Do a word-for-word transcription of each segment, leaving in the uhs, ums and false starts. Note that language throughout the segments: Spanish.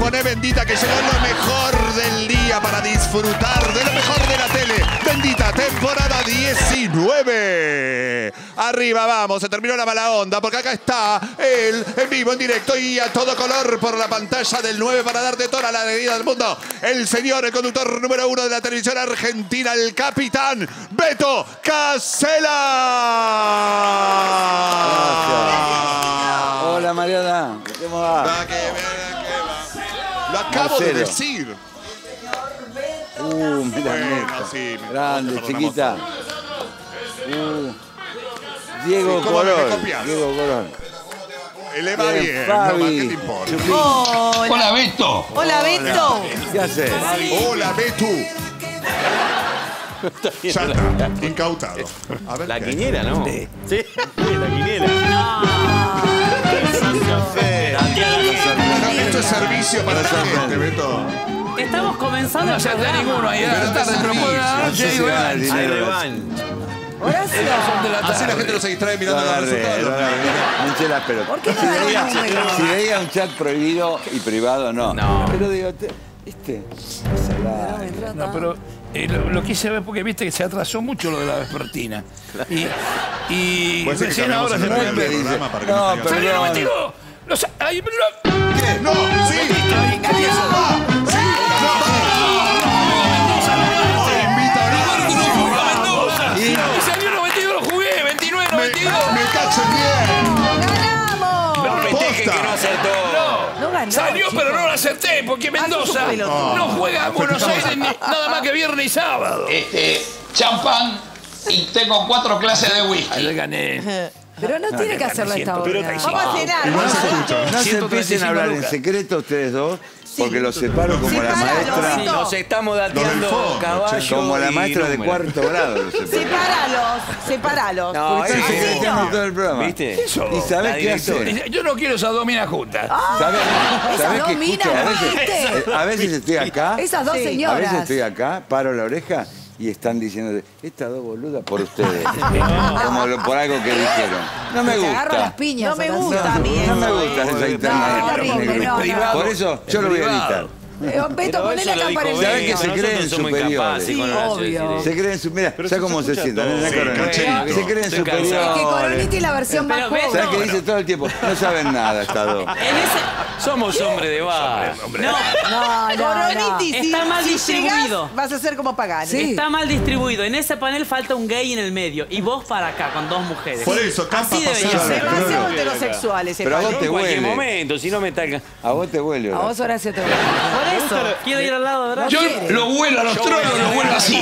poné Bendita, que llegó lo mejor del día para disfrutar de lo mejor de la tele. Bendita, temporada diecinueve. Arriba vamos, se terminó la mala onda, porque acá está él, en vivo, en directo y a todo color por la pantalla del nueve para darte toda la alegría del mundo. El señor, el conductor número uno de la televisión argentina, el capitán Beto Casella. Hola, Mariana. ¿Cómo va? Va, que va, que va. Lo acabo Marcelo. de decir. Uh, mira, Bueno, neta. sí, Grande, perdonamos chiquita. Uh, Diego Sí, ¿cómo me Corón. copias? Diego Corón. Le va Bien, bien, Fabi. no, ¿qué te importa? Chupín. Hola. Hola, Beto. Hola, Beto. ¿Qué haces? Hola, Betu. Ya está, incautado. A ver, La ¿qué? quiniela, ¿no? Sí. Sí, la quiniela. Bueno, esto es servicio para la gente, Beto. Estamos comenzando No el se hace programa. ninguno ahí. Pero A la tarde, este pero puede servicio. dar No sé si gana el Jay Hay dinero. revancha. Horacio. de la Así la tarde. gente no se distrae mirando Lo los agarré, resultados. lo agarré. Me hinché las pelotas. ¿Por qué no Si agarré veía- el número? Si veía un chat prohibido y privado, no. No. Pero digo, te- este, salada. No, pero eh, lo, lo quise ver porque viste que se atrasó mucho lo de la vespertina. Y, y Puede ser que recién cambiemos ahora el se pueden orden ver. del programa para que No, no pero- traigan- ¡Salieron no, veintidós! Los, ay, lo- ¿Qué? ¡No! ¡Sí! ¿Qué es eso? ¡Va! ¡Sí! ¡No! ¡Te invita a Y salió noventa y dos, lo jugué, veintinueve, noventa y dos. ¡Me cachen bien! ¡Ganamos! Festejen que no acertó. No ganó. Salió, chicos. pero no lo acerté, porque Mendoza sos un pelotudo. no juega a Buenos Aires ni- nada más que viernes y sábado. Este, champán y tengo cuatro clases de Ahí whisky. le gané. Pero no tiene que hacerlo a esta hora. Vamos a cenar. Igual vamos se a cenar. escucha. No se ciento treinta y empiecen a cinco hablar en lucas. secreto ustedes dos, porque los separo como la Sepáralo, maestra. Beto. Nos estamos Lo del dateando fondo, caballo Como la y maestra de número. cuarto grado. Los separo. Sepáralos, sepáralos. No, Porque ese- están Secretando todo el programa. ¿Viste? Eso. ¿Y sabés La qué hace? directora. Yo no quiero esas dos minas juntas. ¿Sabés, Esas sabés dos que minas, escucho? A veces, ¿viste? eh, a veces estoy acá, Esas dos a señoras. veces estoy acá, paro la oreja y están diciendo, estas dos boludas por ustedes. Como lo- por algo que dijeron. No me Te agarro las gusta. piñas. No me Horacio. gusta a mí No me eso, gusta eh. esa interna. No, horrible, no, no. Por eso yo lo voy a editar. Eh, Beto, Pero poné eso la lo cámara dijo en ¿Sabés Beto. que se Nosotros creen somos superiores? incapaces con Horacio de obvio. decir Se creen su, mira, ¿sabes cómo se sientan? En la Sí, corona. cancherito. Se creen Estoy cansado. Es que superiores. Coroniti es la versión más Pero Beto- joven. ¿Sabes qué dice todo el tiempo? No saben nada estas dos. En ese... Somos hombres de bar. No, No, no, no. Coroniti, si, Está mal si distribuido. llegás, vas a ser como Pagani. Sí. está mal distribuido. En ese panel falta un gay en el medio y vos para acá con dos mujeres. Por eso, Campa Así debería pasó. ser. Demasiado heterosexual ese Pero a vos panel. te En cualquier huele. momento, si no me talcan. A vos te huele. A vos, Horacio, te voy a Por eso, quiero ir al lado de Horacio. Yo lo vuelo a los tronos, lo vuelo así.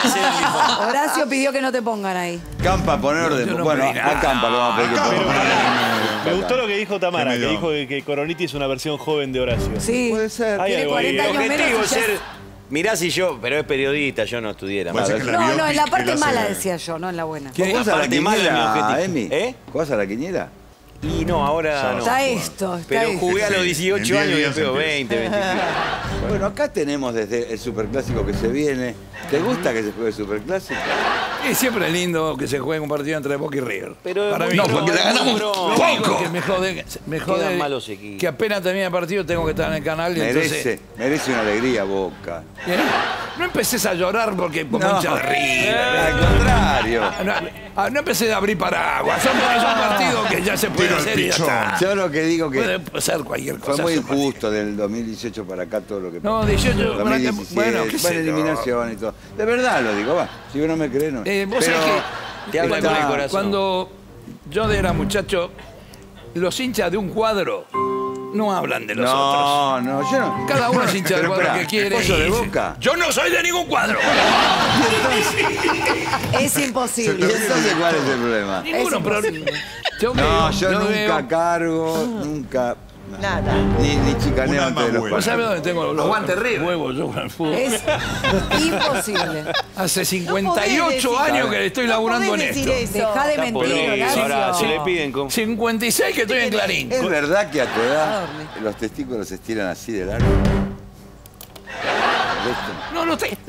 Horacio pidió que no te pongan ahí. Campa, poner orden. Yo no Bueno, pedí nada. a Campa lo vamos a pedir que Pero ponga. Me gustó lo que dijo Tamara, Qué que medio. dijo que, que Coroniti es una versión joven de Horacio. Sí. Puede ser. Hay Tiene algo ahí. cuarenta El años menos. objetivo y es ya- ser. Mirá si yo, pero es periodista, yo no estudié. Puede ser que la No, no, en la biopic parte él hace- mala decía yo, no en la buena. ¿Vos jugás a la Aparte mal de mi quiniela, objetivo. Emi? ¿Eh? ¿Jugás a la quiniela? Y no, ahora no. Está esto, está Pero esto. jugué a los Sí, dieciocho en diez años y días después empieza. veinte, veinticinco. Bueno, acá tenemos desde el superclásico que se viene. ¿Te gusta que se juegue el superclásico? Y siempre es lindo que se juegue un partido entre Boca y River. Pero Para es mí. muy No, porque la bronca, ganamos muy bronca. poco. Que me jode, me jode Quedan malos equipos. que apenas termina el partido tengo que estar en el canal y Merece, entonces... merece una alegría, Boca. ¿Eh? No empeces a llorar porque como No. hincha de River. Al contrario. No, ah, no empecé a abrir paraguas. Son, son partidos que ya se puede Tiro al hacer y ya pichón. está. Yo lo que digo que Puede ser cualquier cosa. fue muy son partidos. injusto del dos mil dieciocho para acá todo lo que No, dieciocho para acá, dos mil diecisiete, bueno, qué sé yo. eliminación y todo. De verdad lo digo, va. Si uno me cree, no. Eh, vos Pero sabés que Te habla cuando, con el corazón. cuando yo era muchacho, los hinchas de un cuadro no hablan de los otros. No, no, yo no. Cada uno es hincha del Pero cuadro espera, que quiere. ¿vos sos y de dice, Boca? Yo no soy de ningún cuadro. Es ¿Y imposible. entonces cuál es el problema? Ninguno, pero yo No, veo- yo yo nunca veo- cargo, nunca. Nada. Ni, ni chicaneo Un antes alma de los buena. ¿Vos sabés partidos. dónde tengo los Aguante River. huevos yo con el fútbol? Es imposible. Hace No cincuenta y podés ocho decir- años que estoy laburando en podés esto. decir eso. Dejá de Está por mentir, ahí. Ahora, Horacio. si le piden con... cincuenta y seis que estoy en Clarín. ¿Es verdad que a tu edad los testículos se estiran así de largo? No, no te.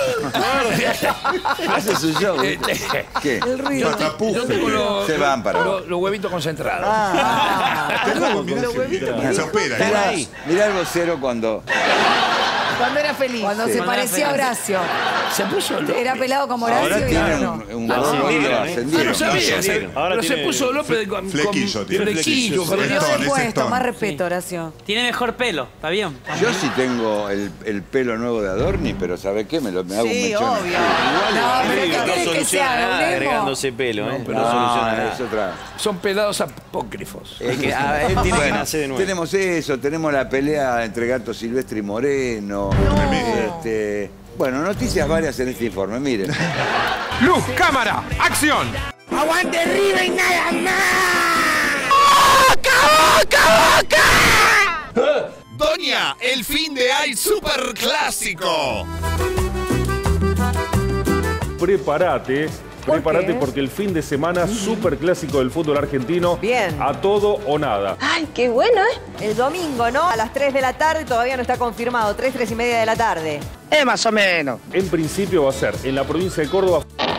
Hace su show. ¿Qué? El río. Yo tengo los, Se van para los, los huevitos concentrados. Los huevitos. Se opera. Mirá, mirá el vocero cuando... Cuando era feliz. Cuando se Cuando era parecía a feliz. Horacio. Se puso loco. Era pelado como Horacio Ahora y tiene ahora no. un, un Ah, gorro sí, y lo ¿eh? Ah, ascendieron. no sabía. se- Ahora pero se tiene puso López con, flequillo, con tiene flequillo. flequillo. Subió Stone, de es puesto, Stone. más respeto, Horacio. Tiene mejor pelo, ¿está bien? Yo sí tengo el, el pelo nuevo de Adorni, pero ¿sabe qué? Me, lo, me hago un Sí, mechón. obvio. No, pero Medio ¿qué no querés que soluciona sea? nada ¿Un emo? agregándose pelo, ¿eh? No, No soluciona nada. es otra. Son pelados apócrifos. Es que, ah, él tiene que Bueno, nacer de nuevo. tenemos eso, tenemos la pelea entre Gato Silvestre y Moreno. Este, bueno, noticias varias en este informe, miren. Luz, cámara, acción. ¡Aguante River y nada Doña, el fin de hay super clásico. Prepárate, prepárate qué? porque el fin de semana super clásico del fútbol argentino. Bien. A todo o nada. Ay, qué bueno, ¿eh? El domingo, ¿no? A las tres de la tarde, todavía no está confirmado. tres, tres y media de la tarde. Es más o menos. En principio va a ser en la provincia de Córdoba.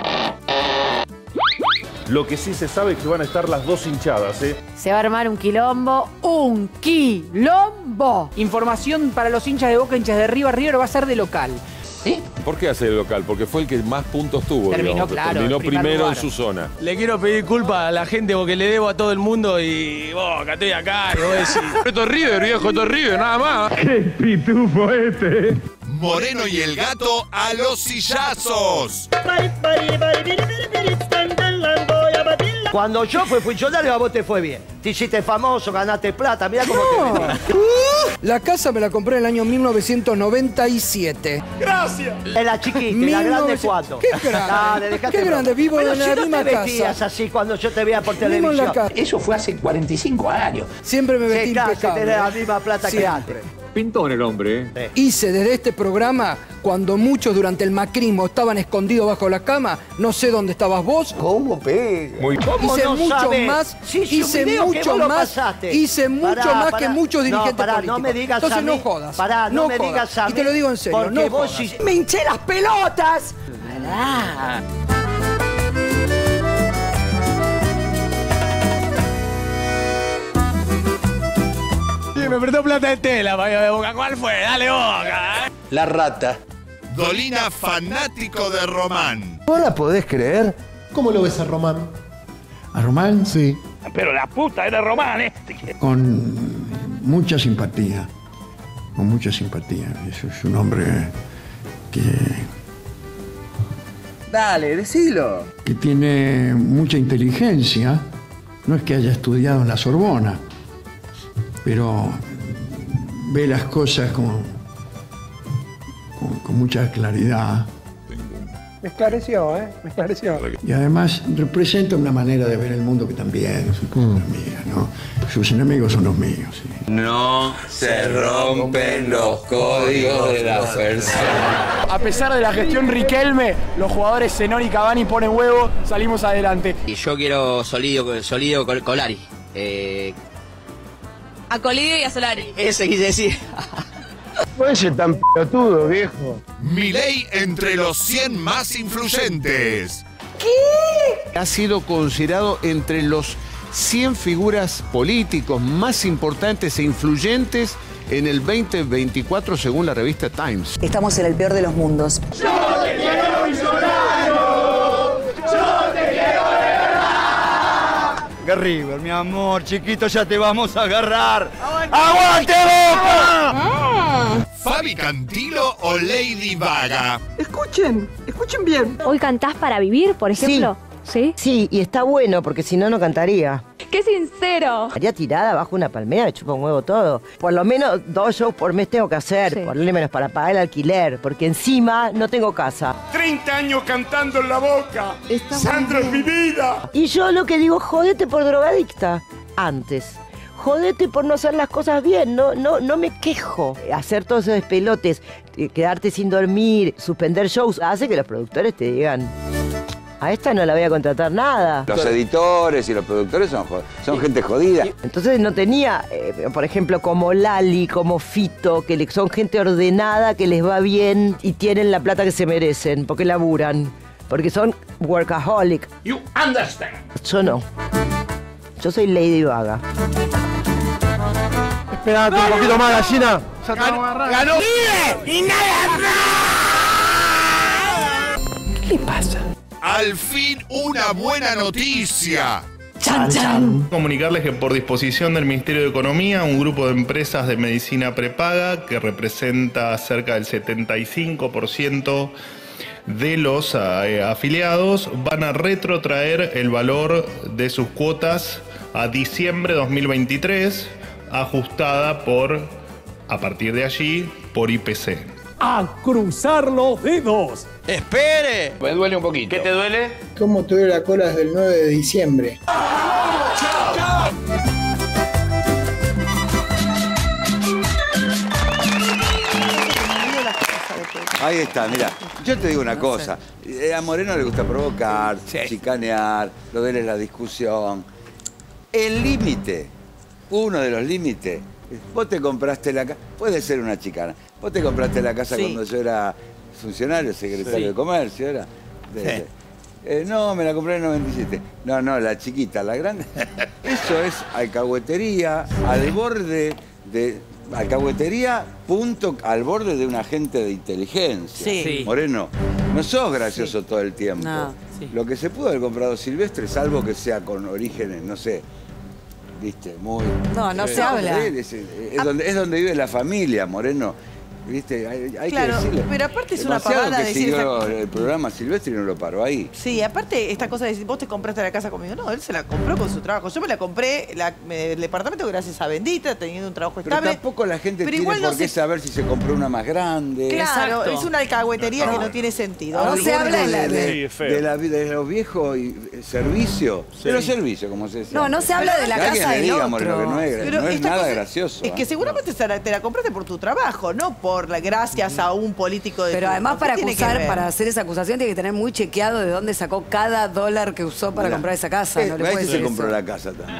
Lo que sí se sabe es que van a estar las dos hinchadas, ¿eh? Se va a armar un quilombo. ¡Un quilombo! Información para los hinchas de Boca, hinchas de River. River va a ser de local. ¿Por qué hace el local? Porque fue el que más puntos tuvo. Terminó, digamos. claro, Terminó en primer primero lugar. en su zona. Le quiero pedir culpa a la gente porque le debo a todo el mundo y Boca, estoy acá y vos decís, esto es River, viejo, esto es River, nada más. ¡Qué pitufo este! Moreno y el gato a los sillazos. Cuando yo fui funcionario, a vos te fue bien. Te hiciste famoso, ganaste plata, mirá cómo te metí. La casa me la compré en el año mil novecientos noventa y siete. ¡Gracias! Es la chiquita, la grande cuatro. ¿Qué grande? Dale, dejate ¿Qué grande? broma. Vivo Pero en si la no misma te vestías casa. así cuando yo te veía por Vivo en televisión. la casa. Eso fue hace cuarenta y cinco años. Siempre me vestí Sí, casi impecable. tenés la misma plata que Siempre. antes. Pintón el hombre, ¿eh? Hice desde este programa, cuando muchos durante el macrismo estaban escondidos bajo la cama, no sé dónde estabas vos. ¿Cómo pega? Muy... ¿Cómo Hice no mucho sabes? más, Sí, sí, un hice video que mucho vos lo más, pasaste. hice mucho Pará, más pará. que muchos dirigentes no, pará, políticos. No me digas Entonces a mí, no jodas. Pará, no, me jodas. digas a mí. Y te lo digo en serio, porque no vos jodas. sí- ¡Me hinché las pelotas! Pará. Y me prestó plata de tela, vaya de Boca. ¿Cuál fue? Dale, Boca. La rata. Dolina fanático de Román. ¿Vos la podés creer? ¿Cómo lo ves a Román? A Román, sí, Pero la puta era Román este. con mucha simpatía, con mucha simpatía. Es, es un hombre que, Dale, decilo. que tiene mucha inteligencia. No es que haya estudiado en la Sorbona, pero ve las cosas con, con, con mucha claridad. Me esclareció, ¿eh? Me esclareció. Y además representa una manera de ver el mundo que también es mía, ¿no? Sus enemigos son los míos. ¿sí? No se rompen los códigos de la persona. A pesar de la gestión Riquelme, los jugadores Zenón y Cavani ponen huevo, salimos adelante. Y yo quiero Solidio, Solidio Col- Colari. Eh, A Colidio y a Solari. ese quise decir. Puede ser tan pelotudo, viejo. Milei entre los cien más influyentes. Ha sido considerado entre los cien figuras políticos más importantes e influyentes en el veinte veinticuatro según la revista Times. Estamos en el peor de los mundos. ¡Yo te quiero millonario! ¡Yo te quiero de verdad! River, mi amor, chiquito, ya te vamos a agarrar. ¡Aguante, Boca! Fabi Cantilo o Lady Vaga. Escuchen, escuchen bien. ¿Hoy cantás para vivir, por ejemplo? ¿Sí? Sí, y está bueno, porque si no, no cantaría. ¡Qué sincero! Estaría tirada bajo una palmera, me chupa un huevo todo. Por lo menos dos shows por mes tengo que hacer, Sí. por lo menos para pagar el alquiler, porque encima no tengo casa. treinta años cantando en la Boca. Sandra es mi vida. Y yo lo que digo, jodete por drogadicta. Antes. Jodete por no hacer las cosas bien, no, no, no me quejo. Hacer todos esos despelotes, eh, quedarte sin dormir, suspender shows, hace que los productores te digan, A esta no la voy a contratar nada. Los editores y los productores son, son gente jodida. Entonces no tenía, eh, por ejemplo, como Lali, como Fito, que le- son gente ordenada, que les va bien y tienen la plata que se merecen, porque laburan, porque son workaholic. You understand. Yo no. Yo soy Lady Vaga. Esperate un poquito más, gallina. ¡Ganó! ¡Y nada ¿Qué le pasa? Al fin una buena noticia. Chan, chan. Comunicarles que por disposición del Ministerio de Economía, un grupo de empresas de medicina prepaga que representa cerca del setenta y cinco por ciento de los eh, afiliados van a retrotraer el valor de sus cuotas a diciembre de dos mil veintitrés, ajustada por, a partir de allí, por I P C. A cruzar los dedos. ¡Espere! Me duele un poquito. ¿Qué te duele? ¿Cómo tuve la cola desde el nueve de diciembre? Ahí está, mira. Yo te digo una cosa. Eh, A Moreno le gusta provocar, chicanear, lo de él es la discusión. El límite, uno de los límites, vos te compraste la casa, puede ser una chicana, vos te compraste la casa Sí. cuando yo era funcionario, secretario Sí. de comercio, ¿era? De- Sí. de- eh, no, me la compré en el noventa y siete. No, no, la chiquita, la grande. Eso es alcahuetería al borde de... Alcahuetería, punto, al borde de un agente de inteligencia. Sí. Sí. Moreno, no sos gracioso todo el tiempo. No, sí. Lo que se pudo haber comprado silvestre, salvo que sea con orígenes, no sé, viste, muy... No, no se habla. Es, es- es donde, es donde vive la familia, Moreno. Viste, hay, hay Claro, que decirle. pero aparte es una Demasiado pavada que decir siguió esa- el programa Silvestre y no lo paró ahí. Sí, aparte esta cosa de decir, vos te compraste la casa conmigo. No, él se la compró con su trabajo. Yo me la compré la- me- el departamento gracias a Bendita, teniendo un trabajo Pero estable. tampoco la gente Pero tiene igual no por qué se- saber si se compró una más grande. Claro, Exacto. es una alcahuetería que no tiene sentido. Al No se borde habla de la... de, de- Sí, es feo. de la vida de los viejos y eh, servicios. De los servicios, como se decía. No, no se habla de la Que alguien casa le del diga, otro. Moreno, que no es, Pero no es esta nada cosa- gracioso. Es que ¿eh? seguramente te la, te la compraste por tu trabajo, no por la, gracias a un político de Pero turno. además ¿Qué para tiene que acusar, ver? para hacer esa acusación tiene que tener muy chequeado de dónde sacó cada dólar que usó para Mirá, comprar esa casa. eh, No le ahí puede se decir compró eso. la casa también.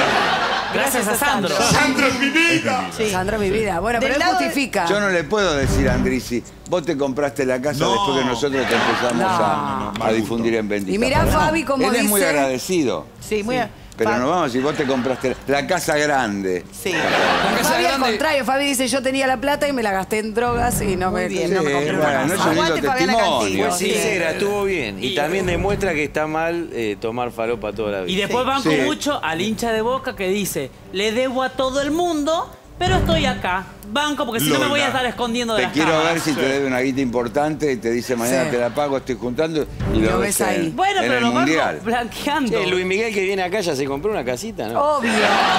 Gracias a Sandro. ¡Sandro es mi vida! Sí. Sandra, mi vida. Bueno, Del pero él lado de- justifica. Yo no le puedo decir a Andrisi, vos te compraste la casa No. después que nosotros te empezamos No. a, a difundir en Bendita. Y mirá, Pero Fabi, como Él es muy dice- agradecido. Sí, muy... Pero Fa- no vamos a decir, vos te compraste la casa grande. Sí. Fabi al grande- contrario, Fabi dice yo tenía la plata y me la gasté en drogas y no, me, bien. no me Sí, compré una bueno, casa. no es un lindo Aguante Fabiana testimonio. Cantilo. Fue Sí. sincera, estuvo bien. Y, Y- también demuestra que está mal eh, tomar falopa toda la vida. Y después banco Sí. mucho al hincha de Boca que dice, le debo a todo el mundo, pero estoy acá. Banco porque si no me Lola. voy a estar escondiendo de Te las quiero cámaras. ver si te debe una guita importante y te dice mañana Sí. te la pago, estoy juntando y lo, Lo ves ves ahí. en, Bueno, en pero el lo mundial. banco blanqueando. Che, Luis Miguel que viene acá ya se compró una casita, ¿no? Obvio.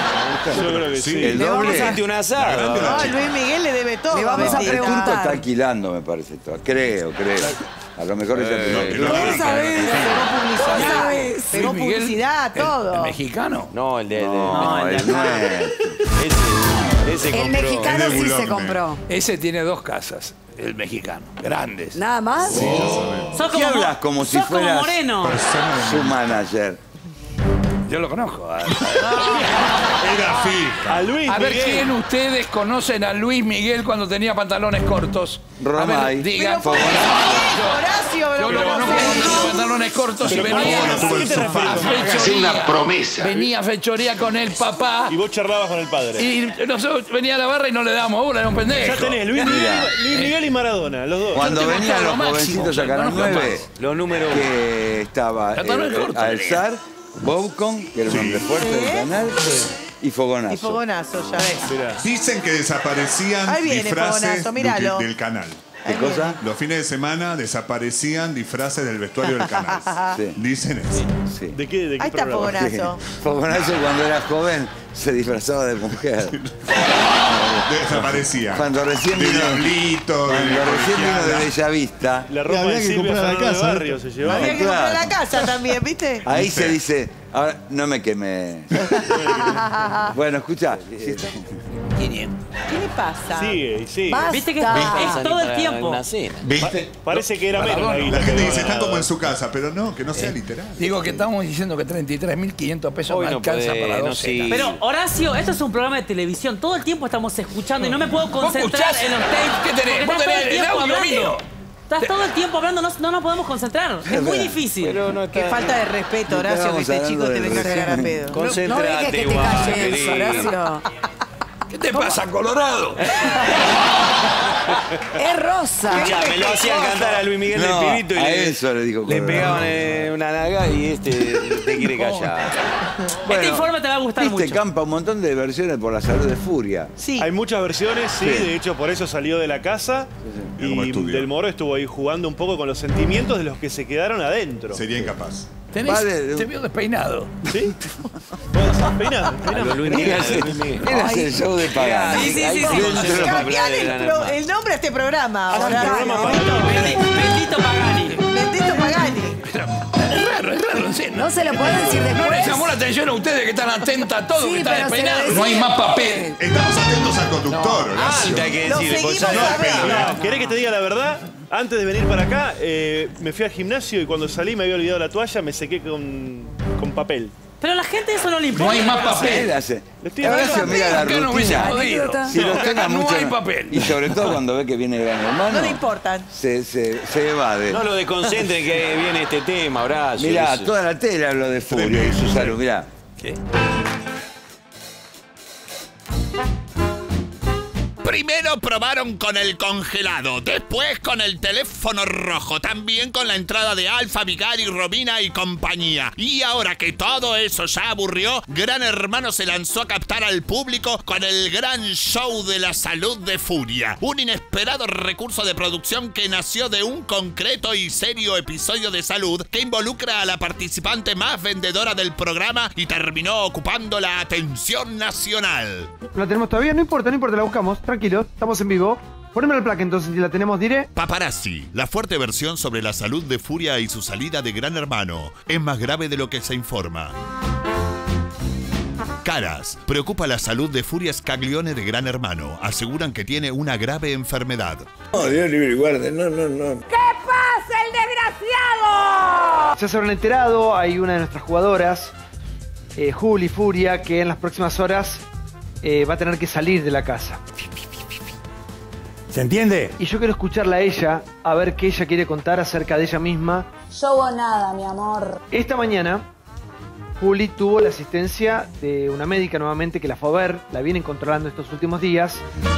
Yo creo que sí. El Le vamos doble. a- Hiciste un asado. No, Luis Miguel le debe todo. Le vamos a Bendita. El turco preguntar. está alquilando, me parece todo. Creo, creo. A lo mejor ella te no, lo- que no. ¿Vos sabés? Pegó ¿Vos publicidad. sabés? Pegó Luis Miguel, publicidad, el- todo. El, mexicano. No, el de... de- No, el de él no acá. es. ese, ese El compró. mexicano Es de sí se Boulogne. compró. Ese tiene dos casas, el mexicano, grandes. Nada más. Sos ¿Qué como, hablas como si sos como fueras Moreno. su manager? Yo lo conozco. A, Era fija. A Luis a ver Miguel. quién ustedes conocen a Luis Miguel cuando tenía pantalones cortos. A Romay. ver, digan. Pero, Horacio, Yo lo conozco cuando tenía pantalones cortos y Pero venía ¿cómo? ¿A qué te refieres? a fechoría. Hacer una promesa. Venía a fechoría con el papá Y vos charlabas con el padre. y nosotros venía a la barra y no le dábamos bola, era un pendejo. Ya tenés Luis Miguel, Mira. Luis Miguel y Maradona, los dos. Cuando tengo venían todo los lo máximo, jovencitos a yo Canal conozco nueve, Los números uno. que estaba Pantalones eh, cortos, Alzar, Bobcon, que era un hombre fuerte del canal, y Fogonazo. Y fogonazo, ya ves. Mirá. Dicen que desaparecían Ahí viene disfraces Fogonazo, míralo. del, del canal. ¿Qué cosa? Los fines de semana desaparecían disfraces del vestuario del canal. Sí. Dicen eso. Sí. ¿De qué, de qué Ahí está programa? Fogonazo. Fogonazo cuando era joven se disfrazaba de mujer. Desaparecía. Cuando recién de vino, diablito, de cuando recién vino de colegiala. Bellavista, La ropa había de que Silvia comprar la Fernando casa, Barrio se llevaba. Había que comprar Claro. la casa también, ¿viste? ahí se dice, ahora no me quemé. Bueno, escucha, si está- quinientos. ¿Qué le pasa? Sigue, y sigue. Basta. Viste que es, es todo el tiempo. ¿Viste? Parece que era menos Maradona. la guita La que gente había dice, están ganado. como en su casa, pero no, que no sea literal. Digo que estamos diciendo que treinta y tres mil quinientos pesos Hoy me no alcanza podés, para no dos sí. cenas. Pero, Horacio, esto es un programa de televisión. Todo el tiempo estamos escuchando y no me puedo ¿Vos concentrar escuchás? en los tapes. ¿Qué tenés? porque ¿Vos estás todo tenés el el tiempo audio hablando. mío? Estás todo el tiempo hablando, no, no nos podemos concentrar. Es muy difícil. Pero no está... Qué falta de respeto, Horacio, que este chico te venga a cagar a pedo. Concentrate, No dejes que te guau, calles, querido. Horacio. ¿Qué te pasa, Colorado? Es rosa. Ya, me lo hacían cantar a Luis Miguel No, del Pibito y a le, eso le digo le Colorado. pegaban eh, una naga y este te quiere callar. Este informe te va a gustar Viste, mucho. Campa, un montón de versiones por la salud de Furia. Sí. Hay muchas versiones, sí, Sí. de hecho por eso salió de la casa Mira cómo y estudia. Del Moro estuvo ahí jugando un poco con los sentimientos de los que se quedaron adentro. Sería incapaz. Tenés, Vale. te veo despeinado. ¿Sí? Vos estás peinado, A peinado. lo Luis Miguel, Mira, a lo Luis Miguel. Mira el show de Pagani. Sí, sí, Ahí sí, sí. dentro de la Cambiar de el, Gran pro- Hermano. el nombre a este programa. Haz un Horacio. programa para Bendi- Bendito Pagani. Bendito Pagani. Es raro, es raro, en serio. No se lo pueden decir ¿No después. les llamó la atención a ustedes que están atentas a todo, Sí, que están pero se lo despeinados? decía No hay más papel. después. Estamos atentos al conductor, Horacio. Antes hay que Lo decirle, seguimos pues, a ver. No, ¿querés que te diga la verdad? Antes de venir para acá, eh, me fui al gimnasio y cuando salí me había olvidado la toalla, me sequé con, con papel. Pero a la gente eso no le importa. No hay más Él papel. hace. Le estoy Horacio hablando. mira la Acá no hubiese rutina. podido. Si No, los tenga acá no mucho. hay papel. Y sobre todo cuando ve que viene Gran Hermano. No le importan. Se, se, se evade. No lo desconcentren que viene este tema, Horacio. Mirá, Eso. toda la tela hablo de Furia y su salud, mirá. ¿Qué? Primero probaron con el congelado, después con el teléfono rojo, también con la entrada de Alfa, Vigari, Romina y compañía. Y ahora que todo eso ya aburrió, Gran Hermano se lanzó a captar al público con el gran show de la salud de Furia. Un inesperado recurso de producción que nació de un concreto y serio episodio de salud que involucra a la participante más vendedora del programa y terminó ocupando la atención nacional. ¿La tenemos todavía? No importa, no importa, la buscamos. Tranquilo, estamos en vivo. Poneme la placa entonces, si la tenemos, diré. Paparazzi, la fuerte versión sobre la salud de Furia y su salida de Gran Hermano. Es más grave de lo que se informa. Caras, preocupa la salud de Furia Scaglione de Gran Hermano. Aseguran que tiene una grave enfermedad. No, Dios libre y guarde, no, no, no. ¿Qué pasa, el desgraciado? Ya se habrán enterado, hay una de nuestras jugadoras, eh, Juli Furia, que en las próximas horas eh, va a tener que salir de la casa. ¿Se entiende? Y yo quiero escucharla a ella, a ver qué ella quiere contar acerca de ella misma. Yo o nada, mi amor. Esta mañana, Juli tuvo la asistencia de una médica nuevamente que la fue a ver, la vienen controlando estos últimos días.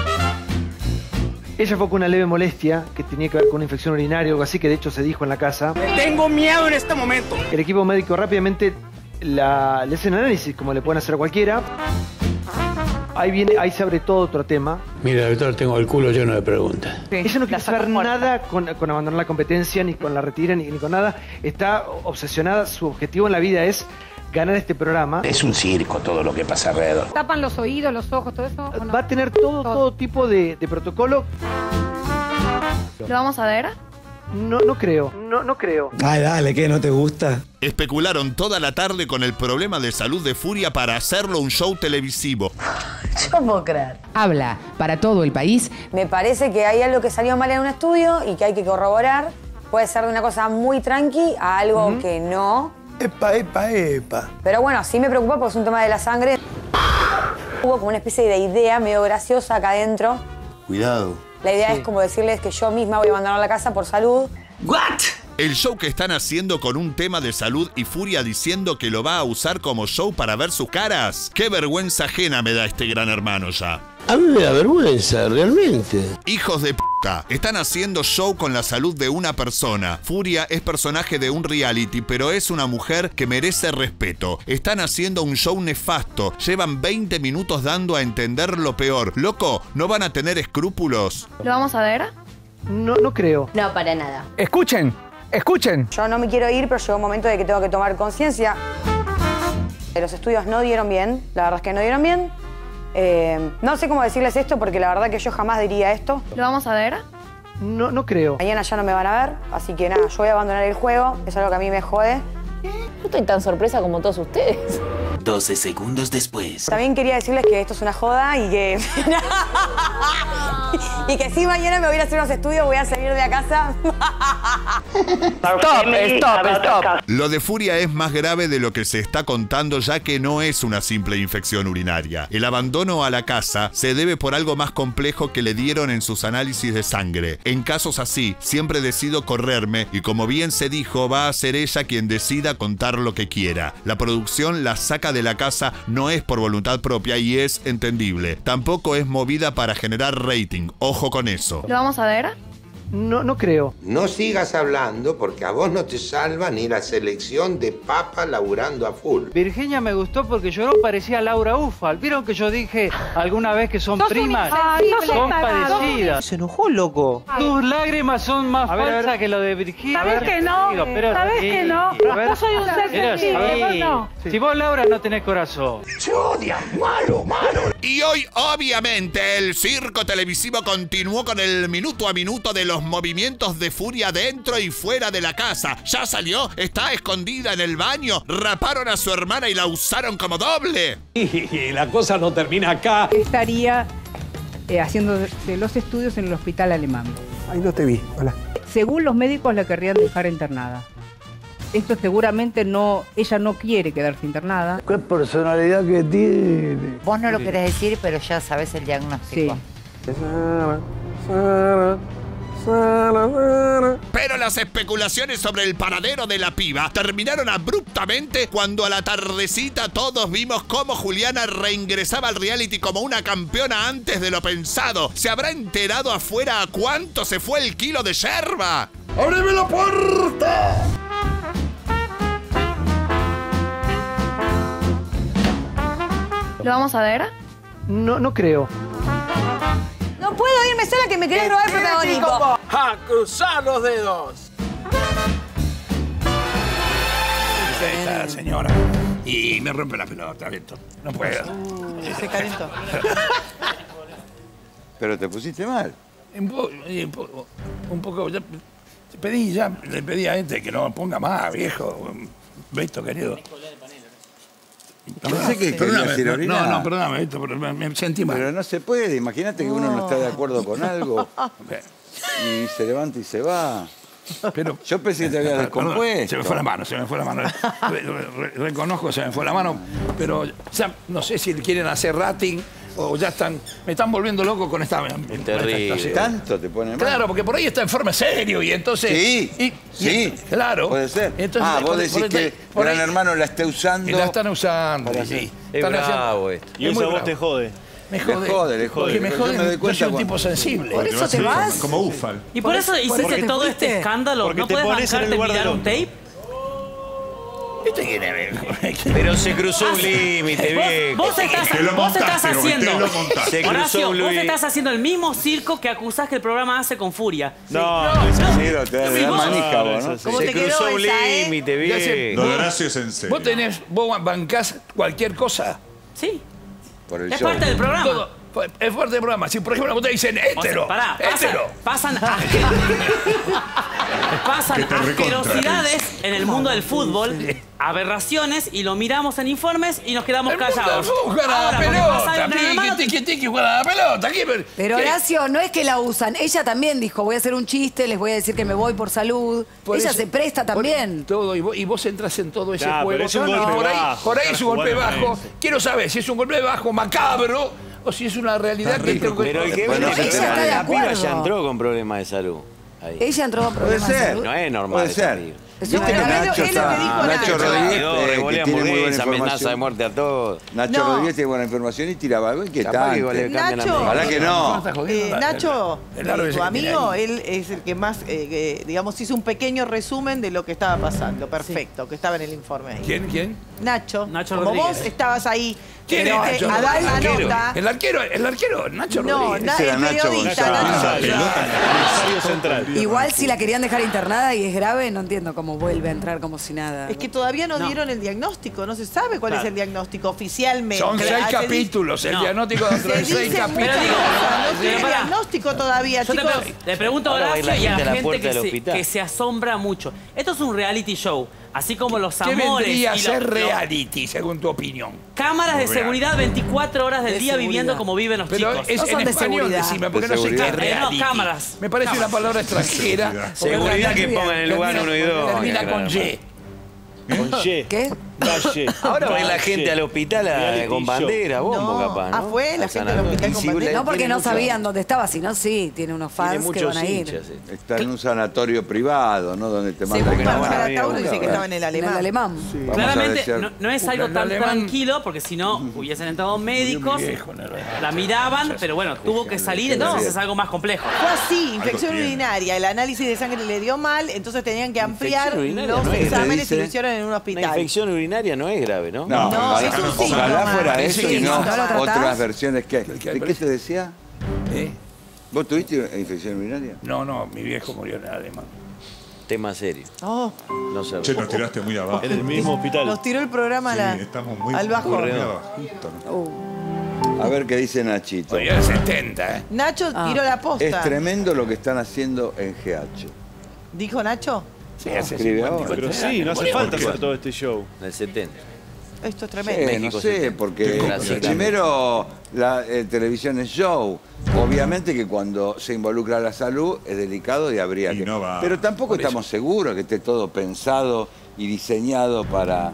Ella fue con una leve molestia que tenía que ver con una infección urinaria o algo así, que de hecho se dijo en la casa. Tengo miedo en este momento. El equipo médico rápidamente la, le hacen análisis, como le pueden hacer a cualquiera. Ahí viene, ahí se abre todo otro tema. Mira, doctor, tengo el culo lleno de preguntas. Ella no quiere saber nada con, con abandonar la competencia, ni con la retira, ni, ni con nada. Está obsesionada, su objetivo en la vida es ganar este programa. Es un circo todo lo que pasa alrededor. ¿Tapan los oídos, los ojos, todo eso? ¿o no? Va a tener todo, todo tipo de, de protocolo. ¿Lo vamos a ver? No, no creo, no, no creo. Ay, dale, ¿qué? ¿No te gusta? Especularon toda la tarde con el problema de salud de Furia para hacerlo un show televisivo. Yo no puedo creer. Habla para todo el país. Me parece que hay algo que salió mal en un estudio y que hay que corroborar. Puede ser de una cosa muy tranqui a algo uh-huh. que no. Epa, epa, epa. Pero bueno, sí me preocupa porque es un tema de la sangre. Hubo como una especie de idea medio graciosa acá adentro. Cuidado. La idea sí. es como decirles que yo misma voy a abandonar la casa por salud. ¿What? El show que están haciendo con un tema de salud y Furia diciendo que lo va a usar como show para ver sus caras. Qué vergüenza ajena me da este Gran Hermano ya. A mí me da vergüenza, realmente. Hijos de puta. Están haciendo show con la salud de una persona. Furia es personaje de un reality, pero es una mujer que merece respeto. Están haciendo un show nefasto. Llevan veinte minutos dando a entender lo peor. Loco, ¿no van a tener escrúpulos? ¿Lo vamos a ver? No, no creo. No, para nada. Escuchen, escuchen. Yo no me quiero ir, pero llegó un momento de que tengo que tomar conciencia. Los estudios no dieron bien, la verdad es que no dieron bien. Eh, no sé cómo decirles esto porque la verdad que yo jamás diría esto. ¿Lo vamos a ver? No, no creo. Mañana ya no me van a ver, así que nada, yo voy a abandonar el juego. Es algo que a mí me jode. No estoy tan sorpresa como todos ustedes. doce segundos después. También quería decirles que esto es una joda y que... y que si mañana me voy a ir a hacer unos estudios, voy a salir de la casa. Stop, stop, stop. Lo de Furia es más grave de lo que se está contando, ya que no es una simple infección urinaria. El abandono a la casa se debe por algo más complejo que le dieron en sus análisis de sangre. En casos así, siempre decido correrme y, como bien se dijo, va a ser ella quien decida contar lo que quiera. La producción la saca de la casa no es por voluntad propia y es entendible. Tampoco es movida para generar rating. Ojo con eso. ¿Lo vamos a ver? No, no creo. No sigas hablando porque a vos no te salva ni la selección de papa laburando a full. Virginia me gustó porque lloró, parecía Laura Ufal. ¿Vieron que yo dije alguna vez que son Sos un primas? insensible, Son tarado. parecidas. Se enojó, loco. Tus lágrimas son más A ver, a ver. falsas que lo de Virginia. ¿Sabés A ver, que no? digo, pero ¿Sabés sí, que no? a ver. Yo soy un ser Pero sí, sensible, vos no. Si vos, Laura, no tenés corazón. Se odian, malo, malo. Y hoy, obviamente, el circo televisivo continuó con el minuto a minuto de los movimientos de Furia dentro y fuera de la casa. ¿Ya salió? ¿Está escondida en el baño? ¿Raparon a su hermana y la usaron como doble? Y la cosa no termina acá. Estaría eh, haciendo de, de los estudios en el hospital alemán. Ay, no te vi. Hola. Según los médicos la querrían dejar internada. Esto seguramente no, ella no quiere quedarse internada. ¿Qué personalidad que tiene? Vos no lo querés decir, pero ya sabés el diagnóstico. Sí. Pero las especulaciones sobre el paradero de la piba terminaron abruptamente cuando a la tardecita todos vimos cómo Juliana reingresaba al reality como una campeona antes de lo pensado. ¿Se habrá enterado afuera a cuánto se fue el kilo de yerba? ¡Ábreme la puerta! ¿Lo vamos a ver? No, no creo. No puedo irme sola que me querés robar el protagonismo. ¡A cruzar los dedos! Esta señora. Y me rompe la pelota, esto. No puedo. Se calentó. Pero te pusiste mal. Un, po, un, poco, un poco. Ya, pedí, ya le pedí a este que no ponga más, viejo. Beto, querido. Pensé que Perdóname, querías ir a orinar. no, no, perdóname, Beto, pero me, me sentí mal. Pero no se puede. Imagínate que uno no está de acuerdo con algo y se levanta y se va. Pero, yo pensé que te habías descompuesto. Se me fue la mano, se me fue la mano. Re, re, reconozco, se me fue la mano. Pero ya no sé si quieren hacer rating o ya están. Me están volviendo loco con esta. Es terrible. ¿Tanto te pone mal? Claro, porque por ahí está en forma serio y entonces. Sí. Y, sí. Y, claro. Puede ser. Entonces, ah, vos por, decís por, que por Gran ahí, Hermano la esté usando. Y la están usando. Para Sí. Es Están bravo haciendo, esto. Y eso a vos te jode. Me jode. Le jode, le jode. Porque me Pero yo jode. me doy Yo cuenta soy un cuando- tipo sensible. ¿Por eso te vas? Como Ufal. Y por, eso hiciste todo este escándalo. Porque ¿No te puedes pones en el bancarte lugar mirar del un otro. tape? ¿Este quién es? Pero se cruzó un límite, Vos, viejo. vos estás, Te lo vos montaste, estás Rubén, haciendo. te lo montaste. Se cruzó Horacio, un vos Luis. estás haciendo el mismo circo que acusás que el programa hace con Furia. No, no, es Sí, así. pero te da Sí, vos- manija no, vos, ¿no? es así. ¿Cómo Se te quedó cruzó un esa, eh? límite, Ya sé, viejo. Lo de Horacio es en serio. Vos tenés, vos bancás cualquier cosa. Sí. Por el Es show. parte del programa. Todo. Es fuerte del programa. Si por ejemplo vos te dicen O sea, hétero, pará, pasan, hétero. pasan, pasan Que te recontra. asquerosidades en el mundo del fútbol, aberraciones, y lo miramos en informes y nos quedamos El mundo del callados. fútbol juega a la Ahora, porque pasa pelota. algo en el ¿Quién hermano, quién- quién tiene que jugar a la pelota? ¿Quién- Pero qué? Horacio, no es que la usan. Ella también dijo, voy a hacer un chiste, les voy a decir que me voy por salud. Por Ella eso- se presta por también. Todo, y vos, y vos entras en todo ese Ya, pero juego. es un Y golpe por ahí, bajo, por ahí estás es un golpe jugando bajo. con eso. Quiero saber si es un golpe bajo macabro o si es una realidad que tengo que... Pero el que Bueno, ve ella el está tema de de la piba acuerdo. ya entró con problemas de salud. Ahí. Ella entró con Puede problemas de ser. salud. No es normal. Puede esa ser. piba. Es Viste que una- Nacho es lo que está. dijo Nacho Nacho. Rodríguez, Quedó, eh, que revolea tiene muy buena hamburguesa, amenaza de información. muerte a todos. Nacho No. Rodríguez tiene buena información y tiraba algo Capaz que le inquietante. cambian la Nacho. mente. Ojalá que no. Estás jodiendo, Eh, la- Nacho, el- el árbol eh, ese tu que tiene amigo, ahí. él es el que más, eh, que, digamos, hizo un pequeño resumen de lo que estaba pasando. Perfecto, que estaba en el informe ahí. ¿Quién? ¿Quién? Nacho, Nacho como Rodríguez. vos estabas ahí, ¿Quién pero, es eh, Nacho a dar la Rodríguez? nota. El arquero, el arquero, Nacho No, Rodríguez. na- Ese era el Nacho periodista, González. Nacho. González. Rosario Central. Igual si la querían dejar internada y es grave, no entiendo cómo como vuelve a entrar como si nada. Es que todavía no, No. dieron el diagnóstico, no se sabe cuál Claro. es el diagnóstico oficialmente. Son seis Ah, se capítulos, dice- el diagnóstico dentro de Se seis dice capítulos. muchas cosas, no tiene Pero pará. diagnóstico todavía, Yo te chicos. pre- le pregunto a Ahora va a ir Horacio la y a gente la a la gente puerta que del se, hospital. que se asombra mucho. Esto es un reality show, así como los ¿Qué amores. vendría a y ser lo- lo- reality, según tu opinión? Cámaras de Real. seguridad veinticuatro horas del De día seguridad. viviendo como viven los Pero chicos. es No son en de español, seguridad. decime, porque De no sé qué es seguridad. Eh, no, reality. cámaras. Me parece una palabra extranjera. porque Seguridad que termina- pongan en el lugar termina- uno y dos. Termina Claro. con Y. Con Y. ¿Qué? Calle. Ahora va a ir la Calle. gente al hospital a- Reality con show. bandera, bombo No. capaz, ¿no? Ah, fue la Al gente del hospital con sanatorio. bandera. No, porque Tiene no mucho- sabían dónde estaba, sino sí, tiene unos Tiene fans que muchos van a ir. hinchas, sí. Está en un sanatorio privado, ¿no? Donde te Sí, mandan porque a no Para grabar. el Tauro dice que estaba en el En alemán. el alemán. Vamos a Claramente desear- no, no es algo El tan alemán- tranquilo, porque si no hubiesen entrado médicos, viejo, no, no, no. la miraban, pero bueno, tuvo que salir, entonces es algo más complejo. Fue así, infección tiene. urinaria. El análisis de sangre le dio mal, entonces tenían que ampliar Infección urinaria los no es, exámenes dice. y lo hicieron en un Una hospital. infección urinaria no es grave, ¿no? No, No, ojalá, es un ojalá síntoma. fuera Parece eso que y no ¿no lo tratás? otras versiones que hay. Que- que ¿De qué parece- te decía? ¿Eh? ¿Vos tuviste infección urinaria? No, no, mi viejo murió en el alemán. Tema serio. Oh, No se Che, nos tiraste muy abajo. En el mismo hospital. nos tiró el programa a la- Sí, estamos muy, al bajo. muy abajito, ¿no? A ver qué dice Nachito. Oye, el setenta, ¿eh? Nacho Ah. tiró la Es posta. tremendo lo que están haciendo en G H. ¿Dijo Nacho? Sí, hace Escribe cincuenta y ahora. cuatro Pero sí, años. no hace Murió falta porque- hacer todo este show. En el setenta. Esto es Sí, tremendo. México no sé, setenta. porque Brasil. primero la eh, televisión es show. Obviamente que cuando se involucra la salud es delicado y habría Y que... no va. Pero tampoco estamos seguros que esté todo pensado y diseñado para...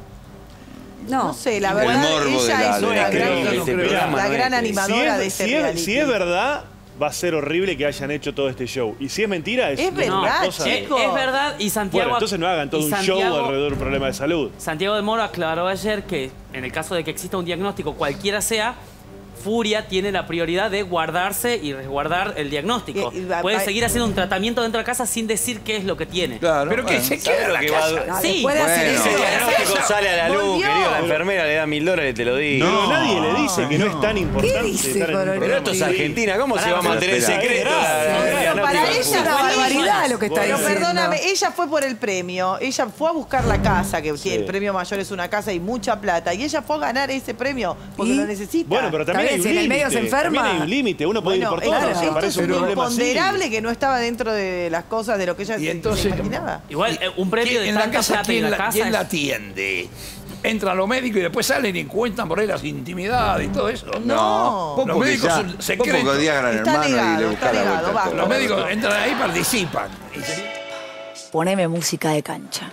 No No. sé, la El verdad, morbo de ella la- es de una la- gran, Este no creo. programa la no gran es- animadora si de es, este si es- reality. si es verdad, va a ser horrible que hayan hecho todo este show. Y si es mentira, es, Es una verdad, cosa... Es, chicos. es verdad, y Santiago. Bueno, entonces no hagan todo y un Santiago- show alrededor de un problema de salud. Santiago de Moro aclaró ayer que en el caso de que exista un diagnóstico, cualquiera sea, Furia tiene la prioridad de guardarse y resguardar el diagnóstico. Y- y va- Puede va- seguir haciendo un tratamiento dentro de casa sin decir qué es lo que tiene. Claro, Pero que bueno. se queda en la que va a- casa. No, Sí. después de hacer Bueno. eso. Ese diagnóstico sale a la luz, Volvió. querido, la enfermera le da mil dólares, te lo digo. Pero No, nadie le dice que no, no. es tan importante dice, estar en un Coronel? Pero esto es Argentina, ¿cómo se va a mantener en espera. secreto? la- el Pero diagnóstico para del ella Es una fútbol? fue barbaridad lo que está Pero diciendo. perdóname, ella fue por el premio, ella fue a buscar la casa, que tiene el premio mayor es una casa y mucha plata, y ella fue a ganar ese premio porque ¿Y? lo necesita. Bueno, pero también Está hay bien, un si en el medio límite. se enferma. También hay un límite, uno puede Bueno, ir por todo, esto- si esto parece es un un problema así. imponderable que no estaba dentro de las cosas de lo que ella Y se, entonces- se imaginaba. Igual, eh, un premio ¿Quién- de en la tanta casa, plata y en ¿quién, la la, casa quién es- la atiende? Entran los médicos y después salen y cuentan por ahí las intimidades y todo eso. No. Vos Los porque médicos ya- son vos secretos. porque odias a Gran Está Hermano y negado, le está buscas la negado, vuelta a basta. todo. Los médicos entran ahí y participan. Y se- Poneme música de cancha.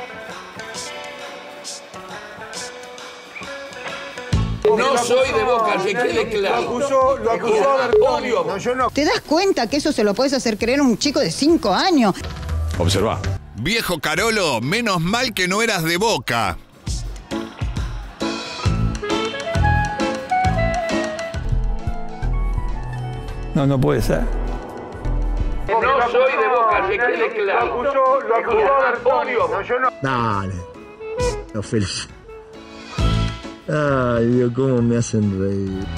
No soy de Boca, que quede claro. Lo acusó, lo acusó a Bertoni. No, yo no. ¿Te das cuenta que eso se lo puedes hacer creer a un chico de cinco años? Observa. Viejo Carolo, menos mal que no eras de Boca. No, no puede ser. No soy de Boca, que quede claro. Lo acusó, lo acusó a Bertoni. No, yo no. Dale. Lo felicito. Ay, Dios, cómo me hacen reír.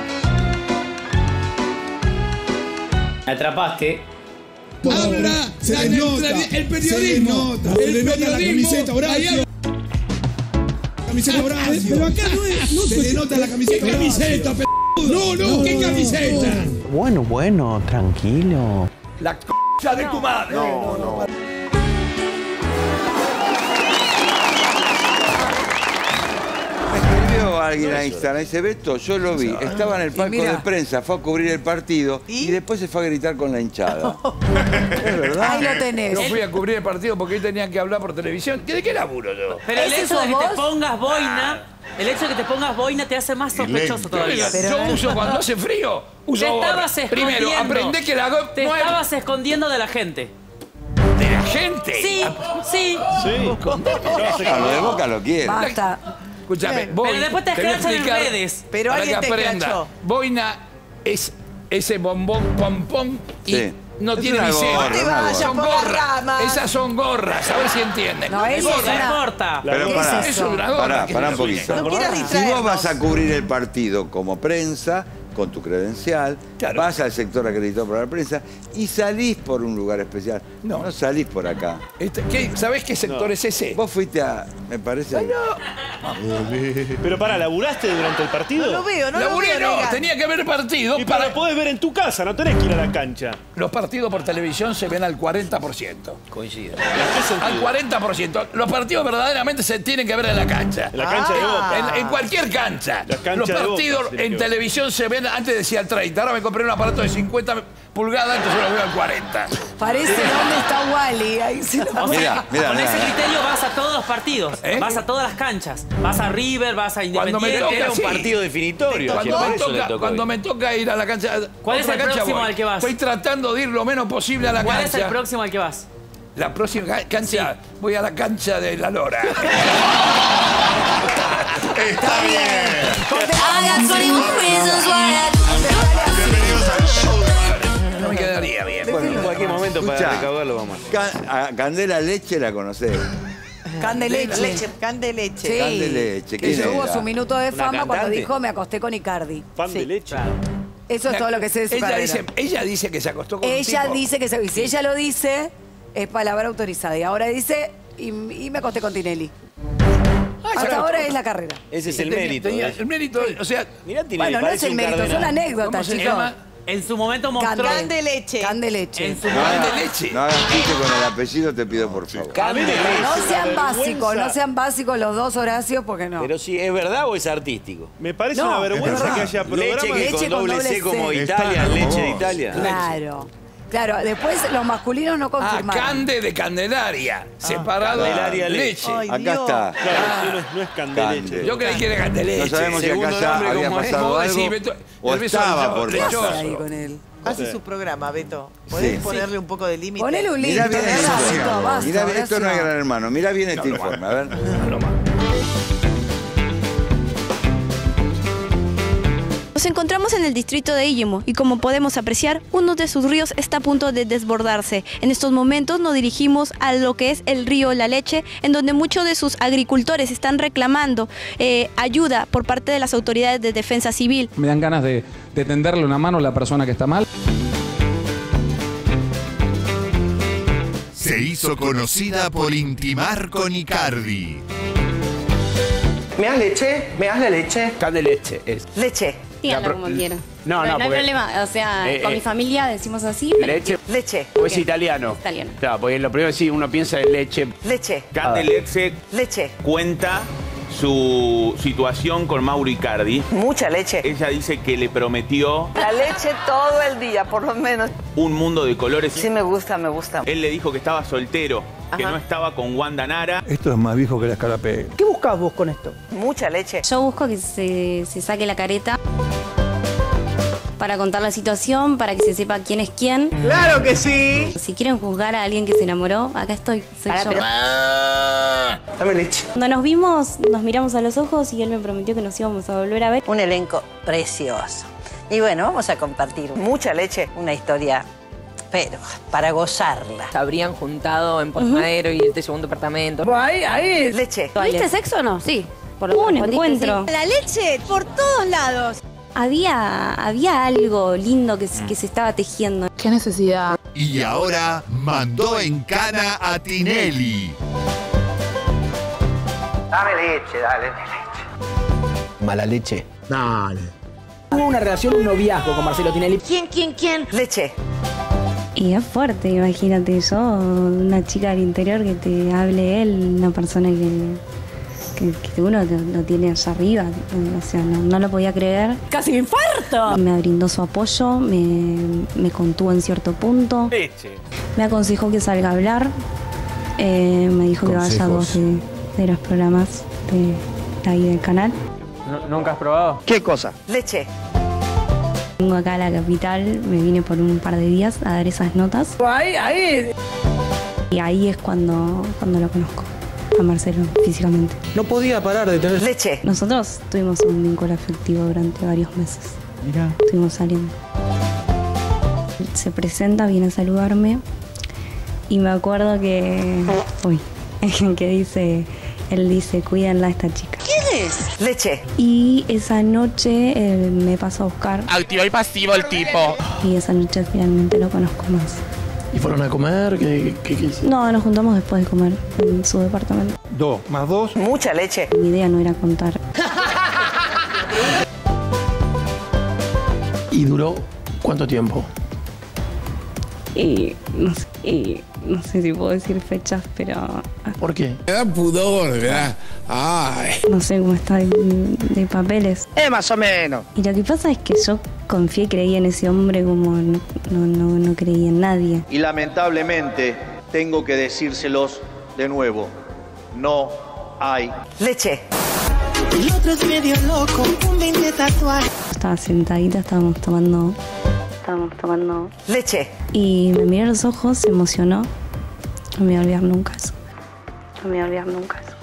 Me atrapaste. Ahora se le nota, el periodismo, se le nota la camiseta Horacio. Camiseta Horacio. Pero acá no es, no se le nota la camiseta. ¿Qué camiseta, p***? No, no, ¿qué camiseta? Bueno, bueno, tranquilo. La c*** de tu madre. No, no. Me escribió alguien a Instagram, dice Beto, yo lo vi, estaba en el palco mira. de prensa, fue a cubrir el partido y, después se fue a gritar con la hinchada. Es verdad. Ahí lo tenés. Yo fui a cubrir el partido porque hoy tenían que hablar por televisión. ¿De qué laburo yo? Pero el ¿Ese hecho de que sos te vos? pongas boina, el hecho de que te pongas boina te hace más sospechoso todavía. Yo uso cuando hace frío, uso Te gorra. estabas escondiendo. Primero, aprendé que la go- Te no es estabas escondiendo de la gente. de la gente. Sí, sí. Ah, lo de Boca lo quiere. Basta. Escúchame, Bien. voy, Pero después te voy a escrachan en explicar redes. Pero para alguien que te aprenda. escrachó. Boina es ese bombón pompón y Sí. no Es tiene una visera. gorra, No te una vayas Son por las gorras. ramas. Esas son gorras, a ver si entienden. No, eso es No una- importa. Pero ¿Qué pará, es Eso es una gorra. pará, que pará se un llama. poquito. No quieras Si distraernos. vos vas a cubrir el partido como prensa, con tu credencial, Claro. vas al sector acreditado por la prensa y salís por un lugar especial. No. No, salís por acá. Este, ¿qué- ¿Sabés qué sector es ese? Vos fuiste a, me parece... Pero para, ¿laburaste durante el partido? No lo veo, no lo Laburé, veo. no, Regan. tenía que ver partidos Y para para... lo podés ver en tu casa, no tenés que ir a la cancha. Los partidos por televisión se ven al cuarenta por ciento. Coincido. Al cuarenta por ciento. Los partidos verdaderamente se tienen que ver en la cancha. En la cancha de Boca. En, en cualquier cancha. La cancha Los de Boca partidos se tiene en que ver. televisión se ven, antes decía el treinta, ahora me compré un aparato de cincuenta pulgadas, entonces lo veo al cuarenta. Parece dónde está Wally. Ahí se lo O sea, Mira, mira, con mira, ese mira. criterio vas a todos los partidos, ¿Eh? vas a todas las canchas, vas a River, vas a Cuando me Independiente. toca, Era un sí. partido definitorio. Cuando, Por me eso le toca, tocó cuando ir. me toca ir a la cancha. ¿Cuál es otra el cancha próximo voy. al que vas? Estoy tratando de ir lo menos posible a la ¿Cuál cancha. es el próximo al que vas? La próxima ca- cancha, voy a la cancha de La Lora. Está bien. Bienvenidos al show de No me quedaría bien. Bueno, en cualquier momento para Escuchá. recaudarlo vamos. Ca- a Candela Leche la conocés. Can de leche. Can de leche. Sí. Can de Leche. Que ¿quién tuvo era? su minuto de ¿Una fama cuando cantante? dijo me acosté con Icardi. Pan de leche. Eso es todo lo que sé de su ella carrera. dice, ella dice que se acostó con un Ella tipo. dice que se, y si ella lo dice, es palabra autorizada. Y ahora dice, y, y me acosté con Tinelli. Hasta ahora es la carrera. Ese es el Tenía- mérito. tenía- ¿eh? el mérito, o sea, Mirá, Tinelli, Bueno, no es parece el un mérito, son cardenal. anécdotas, ¿cómo se chicos. llama? En su momento mostró. Can de leche. Can de leche. En su No momento. hagas, de leche. no hagas chiste con el apellido, te pido por favor. Can de leche. No sean una básicos, vergüenza. no sean básicos los dos, Horacio, porque no. Pero si es verdad o es artístico. Me parece No, una es vergüenza verdad. que haya programas. Leche que Leche con con doble doble C como C. Italia, Está leche como de vos. Italia. Claro. Claro, después los masculinos no Ah, confirmaron. Cande de Candelaria. Separado Candelaria leche. leche. Ay, Acá Dios. está. Claro, sí, no es, no es candeleche. Cande. Yo creí que era Candeleche. No sabemos si acá Segundo ya nombre, había ¿cómo es? pasado Vos algo decís, Beto, o el beso estaba lecho- por lechoso. pasar. Ahí con él. Hace su programa, Beto. ¿Podés Sí. ponerle un poco de límite? Ponele un Mirá límite, bien ¿verdad? esto. Beto? Basta, Mirá bien, esto no es Horacio. Gran Hermano. Mirá bien este informe, a ver. No más. Nos encontramos en el distrito de Illimo y como podemos apreciar, uno de sus ríos está a punto de desbordarse. En estos momentos nos dirigimos a lo que es el río La Leche, en donde muchos de sus agricultores están reclamando eh, ayuda por parte de las autoridades de defensa civil. Me dan ganas de, de tenderle una mano a la persona que está mal. Se hizo conocida por intimar con Icardi. ¿Me das leche? ¿Me das la leche? Can de leche es. Leche. Díganlo como quieran. No, no, no hay porque- problema, o sea, Eh, con eh. mi familia decimos así. pero- Leche. Leche. O es italiano. Italiano. Claro, porque lo primero que sí, uno piensa en leche. Leche. Can de leche Leche. Cuenta su situación con Mauro Icardi. Mucha leche. Ella dice que le prometió La leche todo el día, por lo menos. un mundo de colores. Sí, me gusta, me gusta. Él le dijo que estaba soltero, que Ajá. no estaba con Wanda Nara. Esto es más viejo que la escarapé. ¿Qué buscas vos con esto? Mucha leche. Yo busco que se, se saque la careta para contar la situación, para que se sepa quién es quién. ¡Claro que sí! Si quieren juzgar a alguien que se enamoró, acá estoy, soy Pará, yo. pero- Dame leche. Cuando nos vimos, nos miramos a los ojos y él me prometió que nos íbamos a volver a ver. Un elenco precioso. Y bueno, vamos a compartir mucha leche, una historia, pero para gozarla. Se habrían juntado en Portmadero y este segundo departamento. Ahí, ahí. Leche. ¿Tuviste sexo o no? Sí. Por lo un encuentro. La leche por todos lados. Había, había algo lindo que, se- que se estaba tejiendo. ¿Qué necesidad? Y ahora mandó en cana a Tinelli. Dame leche, dale leche. Mala leche. Dale. Hubo una relación, un noviazgo con Marcelo Tinelli. ¿Quién, quién, quién? Leche. Y es fuerte, imagínate yo, una chica del interior que te hable él, una persona que, que, que uno lo, lo tiene allá arriba. O sea, no, no lo podía creer. ¡Casi me infarto! Me brindó su apoyo, me, me contuvo en cierto punto. Leche. Me aconsejó que salga a hablar. eh, me dijo que vaya a dos de, de los programas de ahí del canal. ¿Nunca has probado? ¿Qué cosa? Leche. Vengo acá a la capital, me vine por un par de días a dar esas notas. Ahí, ahí. Y ahí es cuando, cuando lo conozco, a Marcelo, físicamente. No podía parar de tener... Leche. Nosotros tuvimos un vínculo afectivo durante varios meses. Mirá. Estuvimos saliendo. Se presenta, viene a saludarme. Y me acuerdo que... Uy, que dice... Él dice, cuídenla a esta chica. ¿Quién es? Leche. Y esa noche eh, me pasó a buscar. Activo y pasivo el tipo. Y esa noche finalmente lo conozco más. ¿Y fueron a comer? ¿Qué, qué, qué hiciste? No, nos juntamos después de comer en su departamento. Dos, más dos. Mucha leche. Mi idea no era contar. ¿Y duró cuánto tiempo? Y no sé, y no sé si puedo decir fechas, pero... ¿Por qué? Me da pudor, ¿verdad? Ay. No sé cómo está de, de papeles. Eh, más o menos. Y lo que pasa es que yo confié y creí en ese hombre como no, no, no, no creí en nadie. Y lamentablemente tengo que decírselos de nuevo. No hay leche. El otro es medio loco, un veinte tatuaje. Estaba sentadita, estábamos tomando... Estábamos tomando... Leche. Y me miró a los ojos, se emocionó. No me voy a olvidar nunca eso. No me voy a olvidar nunca eso.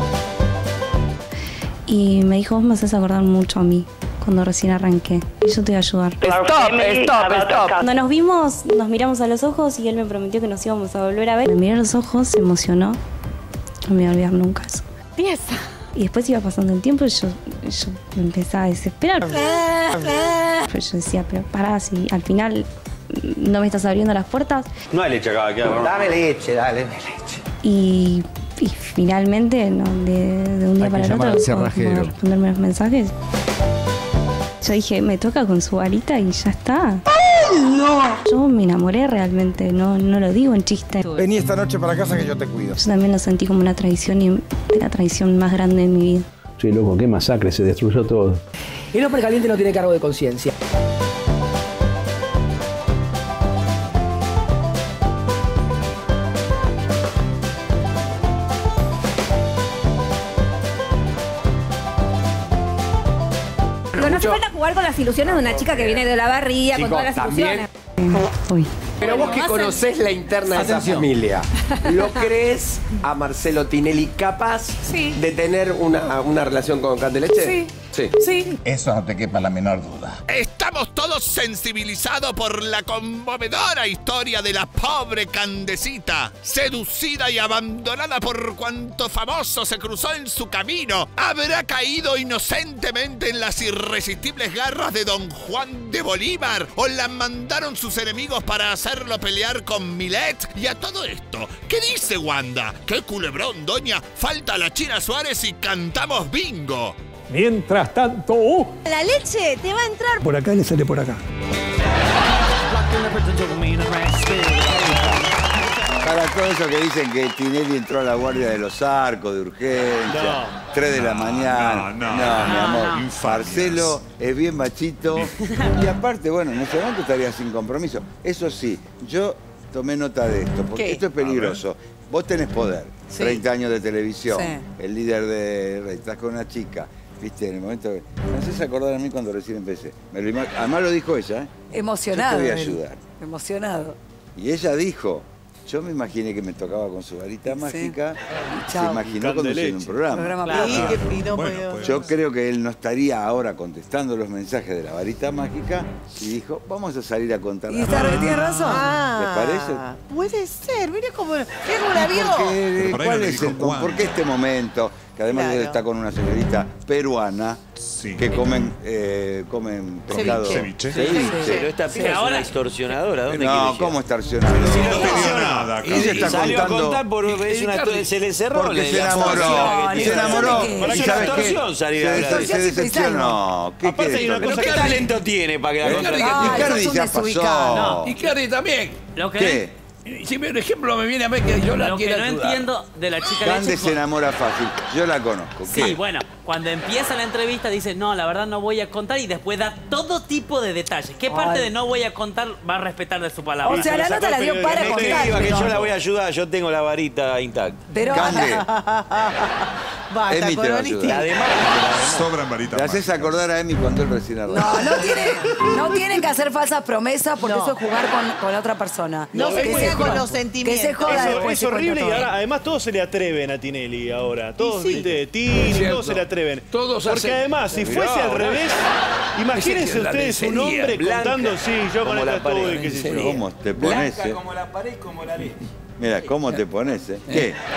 Y me dijo, vos me haces acordar mucho a mí cuando recién arranqué. Y yo te voy a ayudar. Stop, stop, stop. Cuando nos vimos, nos miramos a los ojos y él me prometió que nos íbamos a volver a ver. Me miró a los ojos, se emocionó. No me voy a olvidar nunca eso. Pieza. Y después iba pasando el tiempo y yo, yo me empezaba a desesperar. Pero yo decía, pero pará, si al final no me estás abriendo las puertas. No hay leche acá, ¿qué hago? Dame leche, dale leche. Y, y finalmente, ¿no? de, de un día para el otro, como responderme los mensajes. Yo dije, me toca con su varita y ya está. No. Yo me enamoré realmente, no, no lo digo en chiste. Vení esta noche para casa que yo te cuido. Yo también lo sentí como una traición y la traición más grande de mi vida. Sí, loco, qué masacre, se destruyó todo. El hombre caliente no tiene cargo de conciencia. Pero no hace falta jugar con las ilusiones de una chica que viene de la barriga, con todas las ilusiones. Uy. Pero vos que conocés la interna de esa familia, ¿lo crees a Marcelo Tinelli capaz Sí. de tener una, una relación con Candeleche? Sí. Sí. Sí. Eso no te quepa la menor duda. Estamos todos sensibilizados por la conmovedora historia de la pobre Candecita, seducida y abandonada por cuanto famoso se cruzó en su camino. ¿Habrá caído inocentemente en las irresistibles garras de Don Juan de Bolívar? ¿O la mandaron sus enemigos para hacerlo pelear con Milet? Y a todo esto, ¿qué dice Wanda? ¿Qué culebrón, doña? Falta la China Suárez y cantamos bingo. Mientras tanto... Uh, La leche te va a entrar. por acá le sale por acá. Para todo eso que dicen que Tinelli entró a la guardia de los arcos, de urgencia, No. tres de la mañana. no, no, mi amor. no, no. Marcelo es bien machito. Y aparte, bueno, en ese momento estaría sin compromiso. Eso sí, yo tomé nota de esto, porque ¿Qué? esto es peligroso. Vos tenés poder, Sí. treinta años de televisión, Sí. el líder de... Estás con una chica. Viste, en el momento que... Me haces acordar a mí cuando recién empecé. Me lo ima- Además lo dijo ella, ¿eh? Emocionado. Yo te voy a él. ayudar. Emocionado. Y ella dijo, yo me imaginé que me tocaba con su varita mágica, y se Chao. imaginó conduciendo un programa. Programa Claro. político. Sí, qué fino, Bueno, pero- pues. Yo creo que él no estaría ahora contestando los mensajes de la varita mágica y dijo, vamos a salir a contar. Y la está, verdad. tiene razón. Ah, ¿Te parece? Puede ser, mira cómo, mira cómo la vio. ¿Por qué, Pero por ahí ¿cuál no le es dijo el- ¿Por cuándo. qué este momento? Que además Claro. él está con una señorita peruana Sí. que comen, eh, comen pescado. Ceviche. Ceviche. Pero esta piba es ahora- una extorsionadora. ¿Dónde No, quiere ¿cómo llegar? extorsionador? No pidió nada, Y ella Carlos. está Salió a contando... contar por es una Ricardo, se le cerró. Porque le- se la enamoró, fortuna que se tiene. enamoró. ¿Qué? ¿Y Para que sabes una qué? extorsión salir a Se, hablar de se eso. decepcionó. ¿Qué Aparte quiere hay una extorsionar? cosa ¿Qué que- talento tiene para que la Pero contrate? Icardi- Ay, Icardi sos un ya desubicado. pasó. Y Cardi también. Lo que, ¿Qué? Si por ejemplo me viene a ver que yo la lo que quiero no ayudar. entiendo de la chica Cande leche... se enamora fácil. Yo la conozco. Sí, ¿Qué? bueno, cuando empieza la entrevista dice, no, la verdad no voy a contar y después da todo tipo de detalles. ¿Qué parte Ay. de no voy a contar va a respetar de su palabra? O sea, la nota la dio para No te contar. diga que pero- yo la voy a ayudar, yo tengo la varita intacta. Pero Cande, Basta, Emi te va a Coroniti. ayudar. Además, Sobran varitas Le haces mágicas. acordar a Emi cuando él recién arrancó. no, no, tiene, no tienen que hacer falsas promesas porque No. eso es jugar con, con la otra persona. No se Que juega con joda. los sentimientos. Que se joda Eso después. Es se cuenta horrible y todo. ahora además todos se le atreven a Tinelli ahora. Todos, Y sí. viste, Es Tini, cierto. todos se le atreven. Todos Porque hacen- además, si Mirá, fuese al boludo. revés, imagínense Ese que la ustedes un lencería hombre blanca, contando, sí, yo con como esta la pared, estuve, qué sé yo. ¿Cómo te pones, eh? la pared, como la leche. Mira, ¿cómo te pones, eh? ¿Qué?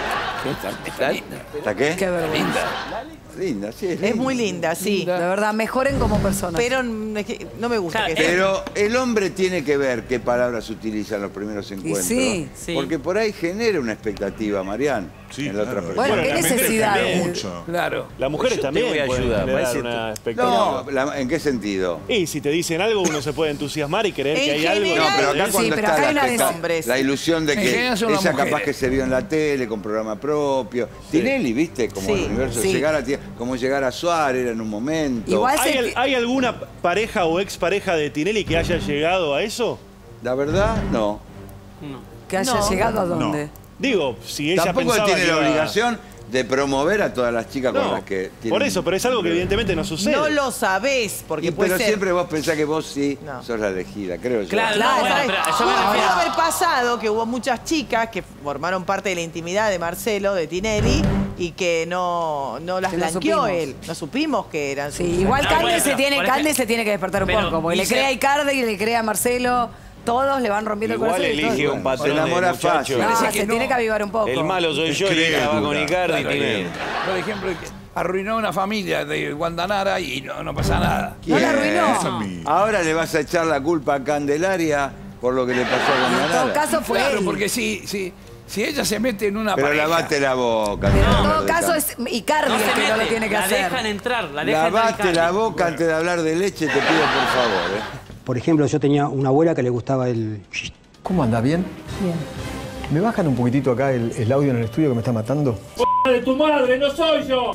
¿Está linda? ¿Está qué? Qué vergüenza. Linda, sí, es Es linda. muy linda, sí. De verdad, mejoren como personas. Pero mm, es que no me gusta. que Pero el hombre tiene que ver qué palabras utiliza en los primeros encuentros. sí, sí. Porque por ahí genera una expectativa, Marián, Sí, en la otra claro. persona. Bueno, ¿qué La mujer necesidad? también. Mucho. Claro. Las mujeres Yo te también voy a pueden ayudar, generar parece- una expectativa. No, la- ¿en qué sentido? Y si te dicen algo, uno se puede entusiasmar y creer En que hay algo. general- No, pero acá Sí, cuando pero está acá hay la, una de expecta- hombres. la ilusión de En que general son las esa capaz mujeres. que se vio en la tele con programa propio. Tinelli, ¿viste? Como Sí, el universo, sí. llegar a, ti- como llegar a Suárez en un momento. Igual ¿Hay, se- al- ¿Hay alguna pareja o expareja de Tinelli que haya llegado a eso? La verdad, no. ¿Que haya No. llegado a dónde? Digo, si ella Tampoco pensaba tiene que la iba- obligación de promover a todas las chicas con No, las que tiene. por eso, pero es algo que evidentemente no sucede. No lo sabés, porque Y, puede pero ser. siempre vos pensás que vos sí No. sos la elegida, creo yo. Claro, Claro, no, bueno, ¿sabes? pero yo me Pudo refiero a- haber pasado que hubo muchas chicas que formaron parte de la intimidad de Marcelo, de Tinelli, y que no, no las Que no blanqueó supimos. él. No supimos que eran Sí, sus- igual No, Cande, bueno, se pero, tiene, por Cande ejemplo- se tiene que despertar un pero poco, porque le dice- cree a Icardi y le cree a Marcelo, todos le van rompiendo Igual el corazón. y elige todo. un patrón Se enamora de muchacho. fácil. No, Parece se que no. tiene que avivar un poco. El malo soy yo y Crédula. la va con Icardi y Claro, Tinelli. Por ejemplo, que arruinó una familia de Guandanara y no, no pasa nada. ¿No la arruinó? Esa es mi- Ahora le vas a echar la culpa a Candelaria por lo que le pasó a En todo Guandanara. caso fue Claro, él. porque si, si, si ella se mete en una Pero pareja... lavate la boca. Pero no, en todo no, caso no. es Icardi No el se que no lo mete, tiene que la hacer. dejan entrar, la dejan entrar Lavate Icardi. la boca antes de hablar de leche, te pido por favor. ¿eh? Por ejemplo, yo tenía una abuela que le gustaba el... ¿Cómo anda? ¿Bien? Bien. ¿Me bajan un poquitito acá el, el audio en el estudio que me está matando? de tu madre, no soy yo.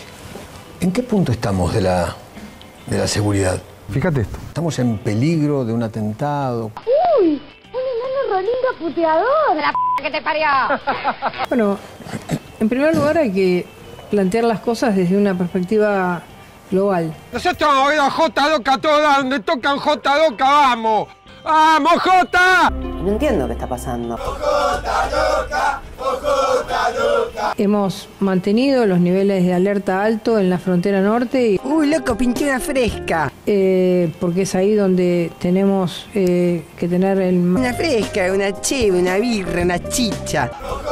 ¿En qué punto estamos de la, de la seguridad? Fíjate esto. Estamos en peligro de un atentado. ¡Uy! ¡Un enano rolinga puteador! ¡La p que te parió! Bueno, en primer lugar hay que plantear las cosas desde una perspectiva global. Nosotros vamos a ver a J Loca toda, donde tocan J Loca, vamos. ¡Vamos, J! No entiendo qué está pasando. Hemos mantenido los niveles de alerta alto en la frontera norte. Y, Uy, loco, pinché una fresca. eh, porque es ahí donde tenemos eh, que tener el... ma- Una fresca, una cheve, una birra, una chicha.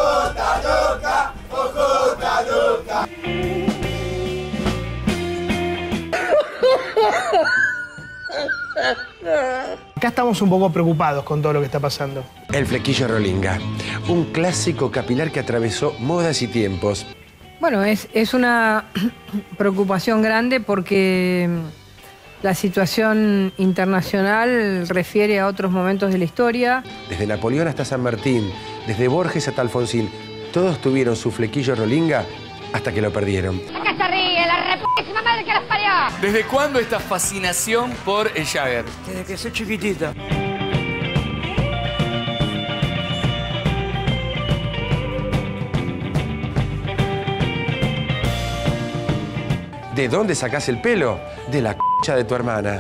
Acá estamos un poco preocupados con todo lo que está pasando. El flequillo rolinga, un clásico capilar que atravesó modas y tiempos. Bueno, es, es una preocupación grande porque la situación internacional refiere a otros momentos de la historia. Desde Napoleón hasta San Martín, desde Borges hasta Alfonsín, todos tuvieron su flequillo rolinga hasta que lo perdieron. ¿Qué se ríe? ¡La reputísima madre que las parió! ¿Desde cuándo esta fascinación por el Jagger? Desde que soy chiquitita. ¿De dónde sacás el pelo? De la c*** de tu hermana.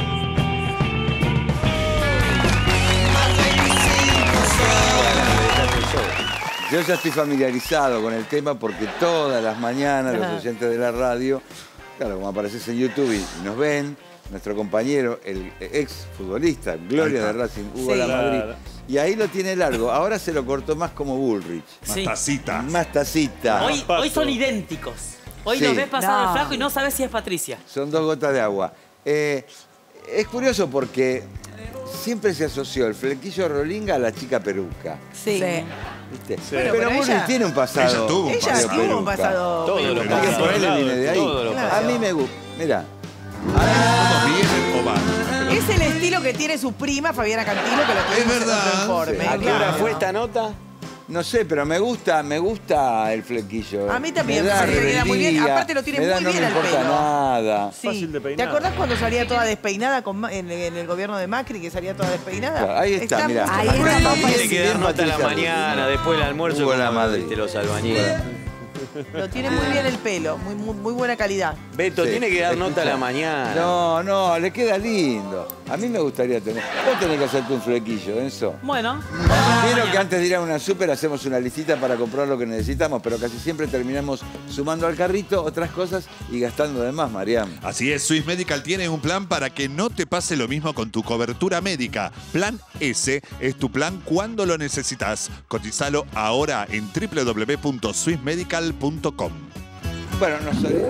Yo ya estoy familiarizado con el tema porque todas las mañanas los Ajá. oyentes de la radio, claro, como apareces en YouTube y nos ven, nuestro compañero, el ex futbolista, Gloria de Racing, Hugo Sí. La Madrid, Claro. y ahí lo tiene largo. Ahora se lo cortó más como Bullrich. Más Sí. tacita. Más tacita. Hoy, hoy son idénticos. Hoy Sí. los ves pasar No. al flaco y no sabes si es Patricia. Son dos gotas de agua. Eh, es curioso porque siempre se asoció el flequillo rolinga a la chica peruca. Sí. ¿Viste? Bueno, pero pero Bullrich ella- tiene un pasado. Ella tuvo un Ella pasado. tuvo un peruca. pasado. Todo medio lo Así que peruano. por ahí le Todo viene de ahí. todo lo A mí me gusta. Mira. ¿Todos vienen o van? Es el estilo que tiene su prima, Fabiana Cantilo, que lo tuvimos en verdad. otro informe. Sí. ¿A qué Claro. hora fue esta nota? No sé, pero me gusta, me gusta el flequillo. A mí también, me da me parece que queda muy bien. rebeldía, Aparte lo tiene me da, muy no bien me al importa pelo. nada. Sí. Fácil de ¿Te peinar. acordás cuando salía toda despeinada con Ma- en, en el gobierno de Macri, que salía toda despeinada? Claro, ahí está, mirá. mucho Ahí más está, grande. papá. Tiene que dar bien, nota a la Patricia. mañana, después del almuerzo. Hugo La como Madrid. de los albañiles. Lo tiene muy bien el pelo, muy, muy, muy buena calidad. Beto, Sí. tiene que dar nota a la Escuchá. mañana. No, no, le queda lindo. A mí me gustaría tener... Vos tenés que hacerte un flequillo, Enzo. Bueno. Quiero que antes de ir a una súper hacemos una listita para comprar lo que necesitamos, pero casi siempre terminamos sumando al carrito otras cosas y gastando de más, Mariam. Así es, Swiss Medical tiene un plan para que no te pase lo mismo con tu cobertura médica. Plan S es tu plan cuando lo necesitas. Cotizalo ahora en w w w punto swiss medical punto com. Bueno, no sé.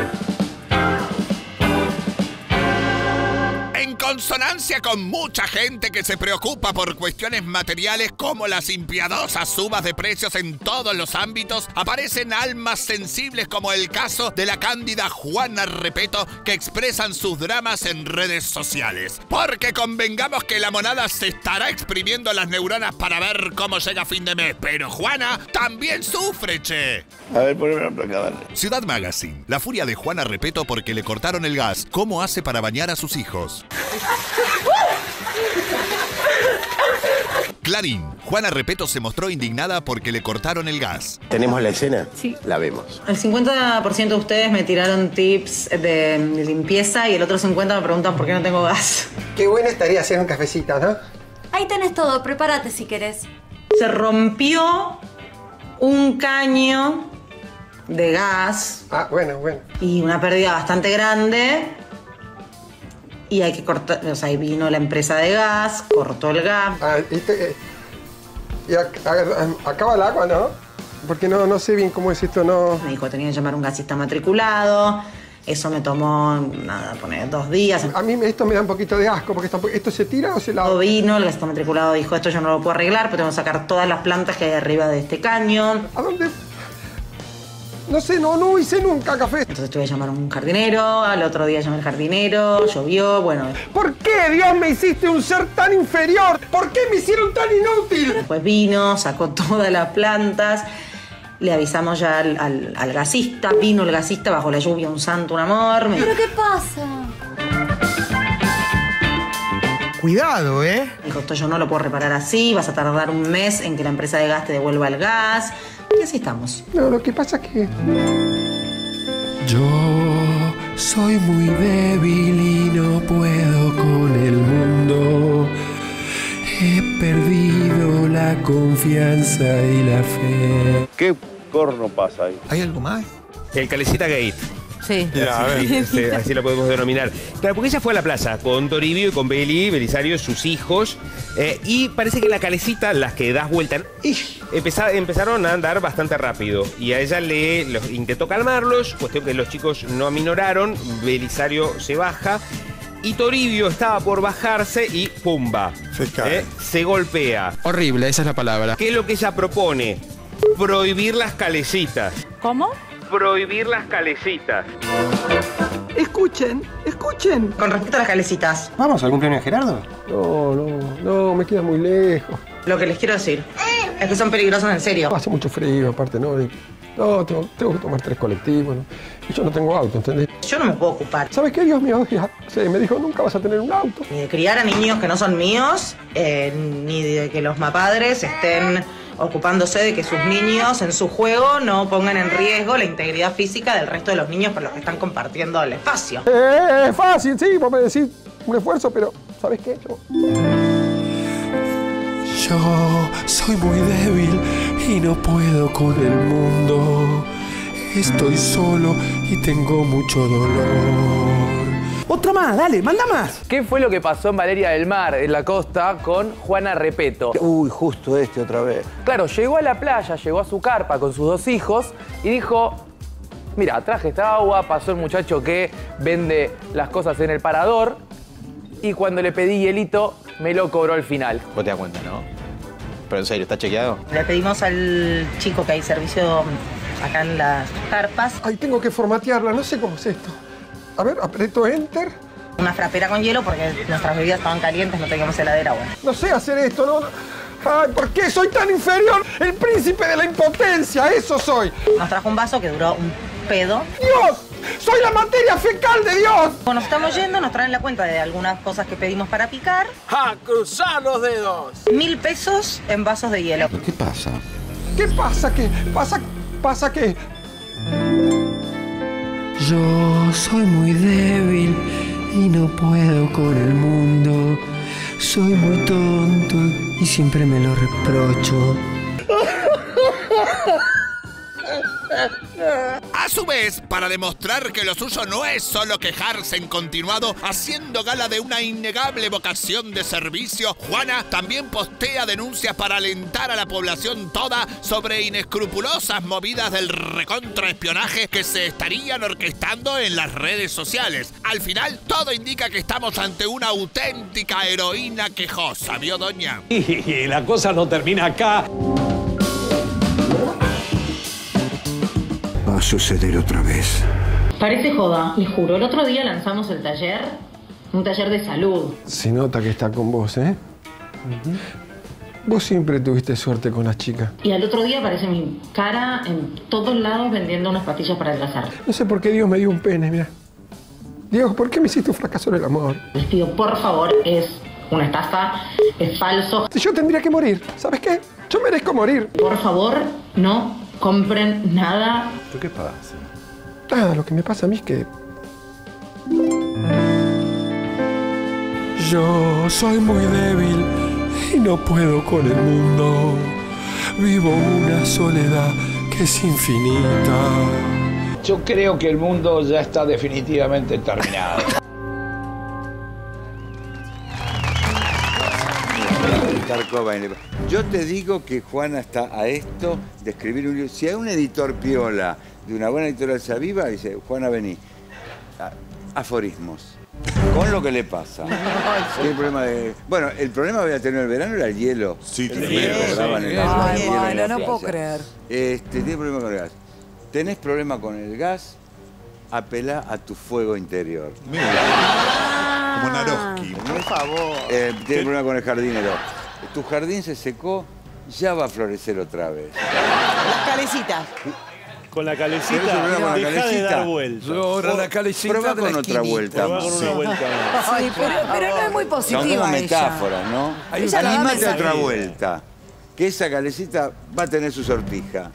En consonancia con mucha gente que se preocupa por cuestiones materiales como las impiadosas subas de precios en todos los ámbitos, aparecen almas sensibles como el caso de la cándida Juana Repetto, que expresan sus dramas en redes sociales. Porque convengamos que la monada se estará exprimiendo las neuronas para ver cómo llega fin de mes, pero Juana también sufre, che. A ver, poneme la placa, dale. Ciudad Magazine. La furia de Juana Repetto porque le cortaron el gas. ¿Cómo hace para bañar a sus hijos? Clarín. Juana Repetto se mostró indignada porque le cortaron el gas. ¿Tenemos la escena? Sí. La vemos. El cincuenta por ciento de ustedes me tiraron tips de limpieza y el otro cincuenta por ciento me preguntan por qué no tengo gas. Qué bueno estaría hacer un cafecito, ¿no? Ahí tenés todo, prepárate si querés. Se rompió un caño de gas. Ah, bueno, bueno. Y una pérdida bastante grande. Y hay que cortar, o sea, ahí vino la empresa de gas, cortó el gas. Ah, y, te, y ac acaba el agua, ¿no? Porque no, no sé bien cómo es esto, no... Me dijo, tenía que llamar a un gasista matriculado. Eso me tomó, nada, poner dos días. A mí esto me da un poquito de asco, porque está, ¿esto se tira o se lava? Todo vino, el gasista matriculado dijo, esto yo no lo puedo arreglar, pero tengo que sacar todas las plantas que hay arriba de este caño. ¿A dónde...? No sé, no, no hice nunca café. Entonces tuve que llamar a un jardinero, al otro día llamé al jardinero, llovió, bueno. ¿Por qué, Dios, me hiciste un ser tan inferior? ¿Por qué me hicieron tan inútil? Después vino, sacó todas las plantas, le avisamos ya al, al, al gasista, vino el gasista bajo la lluvia, un santo, un amor. ¿Pero qué pasa? Cuidado, ¿eh? Dijo, esto yo no lo puedo reparar así, vas a tardar un mes en que la empresa de gas te devuelva el gas. Y así estamos. No, lo que pasa es que... Yo soy muy débil y no puedo con el mundo. He perdido la confianza y la fe. ¿Qué corno pasa ahí? ¿Hay algo más? El Calecita Gate. Sí. Ya, a ver, este, así lo podemos denominar. Claro, porque ella fue a la plaza con Toribio y con Beli, Belisario, sus hijos. Eh, y parece que la Calecita, las que das vuelta, empezá, empezaron a andar bastante rápido. Y a ella le los, intentó calmarlos, cuestión que los chicos no aminoraron. Belisario se baja. Y Toribio estaba por bajarse y ¡pumba! Se cae. Eh, se golpea. Horrible, esa es la palabra. ¿Qué es lo que ella propone? Prohibir las calecitas. ¿Cómo? Prohibir las calecitas. Escuchen, escuchen. Con respecto a las calecitas. ¿Vamos al cumpleaños de Gerardo? No, no, no, me queda muy lejos. Lo que les quiero decir es que son peligrosos en serio. Hace mucho frío, aparte, ¿no? No, tengo, tengo que tomar tres colectivos, ¿no? Y yo no tengo auto, ¿entendés? Yo no me puedo ocupar. ¿Sabes qué? Dios mío, ya, sí, me dijo, nunca vas a tener un auto. Ni de criar a niños que no son míos, eh, ni de que los mapadres estén ocupándose de que sus niños en su juego no pongan en riesgo la integridad física del resto de los niños con los que están compartiendo el espacio. Eh, es fácil, sí, vos me decís un esfuerzo, pero ¿sabes qué? Yo... Yo soy muy débil y no puedo con el mundo. Estoy solo y tengo mucho dolor. Otro más, dale, manda más. ¿Qué fue lo que pasó en Valeria del Mar, en la costa, con Juana Repetto? Uy, justo este otra vez. Claro, llegó a la playa, llegó a su carpa con sus dos hijos y dijo, mira, traje esta agua, pasó el muchacho que vende las cosas en el parador y cuando le pedí hielito, me lo cobró al final. Vos te das cuenta, ¿no? Pero en serio, ¿está chequeado? Le pedimos al chico que hay servicio acá en las carpas. Ay, tengo que formatearla, no sé cómo es esto. A ver, aprieto Enter. Una frapera con hielo porque nuestras bebidas estaban calientes, no teníamos heladera, bueno. No sé hacer esto, ¿no? Ay, ¿por qué soy tan inferior? El príncipe de la impotencia, eso soy. Nos trajo un vaso que duró un pedo. ¡Dios! ¡Soy la materia fecal de Dios! Cuando nos estamos yendo, nos traen la cuenta de algunas cosas que pedimos para picar. ¡Ja! ¡Cruzar los dedos! Mil pesos en vasos de hielo. ¿Qué pasa? ¿Qué pasa? ¿Qué pasa? ¿Pasa qué? Yo soy muy débil y no puedo con el mundo. Soy muy tonto y siempre me lo reprocho. A su vez, para demostrar que lo suyo no es solo quejarse en continuado, haciendo gala de una innegable vocación de servicio, Juana también postea denuncias para alentar a la población toda sobre inescrupulosas movidas del recontraespionaje que se estarían orquestando en las redes sociales. Al final, todo indica que estamos ante una auténtica heroína quejosa, ¿vio, doña? Y la cosa no termina acá. Va a suceder otra vez. Parece joda, les juro. El otro día lanzamos el taller, un taller de salud. Se nota que está con vos, ¿eh? Uh-huh. Vos siempre tuviste suerte con las chicas. Y al otro día aparece mi cara en todos lados vendiendo unas pastillas para adelgazar. No sé por qué Dios me dio un pene, mira. Dios, ¿por qué me hiciste un fracaso en el amor? Les pido, por favor, es una estafa, es falso. Si yo tendría que morir, ¿sabes qué? Yo merezco morir. Por favor, no compren nada. ¿Pero qué pasa? Nada, lo que me pasa a mí es que... Yo soy muy débil y no puedo con el mundo. Vivo una soledad que es infinita. Yo creo que el mundo ya está definitivamente terminado. Yo te digo que Juana está a esto de escribir un libro. Si hay un editor piola de una buena editorial se aviva, dice, Juana, vení. Aforismos. Con lo que le pasa. ¿Qué problema de... Bueno, el problema que había tenido el verano era el hielo. Sí, el hielo. Ay, bueno, no puedo creer. Este, tiene problema con el gas. ¿Tenés problema con el gas? Apelá a tu fuego interior. Mira, como Naroski. Por favor. Eh, tiene problema con el jardinero. Tu jardín se secó, ya va a florecer otra vez. Las calecitas. Con la calecita, ¿Tenés un problema con la deja de calecita? dar vueltas. Ahora la calecita Probá de la con otra esquinita. vuelta. Probá con una vuelta más. Sí, pero, pero no es muy Son positiva como ella. metáforas, ¿no? Ella la va a Animate a pensar. otra vuelta. Que esa calecita va a tener su sortija.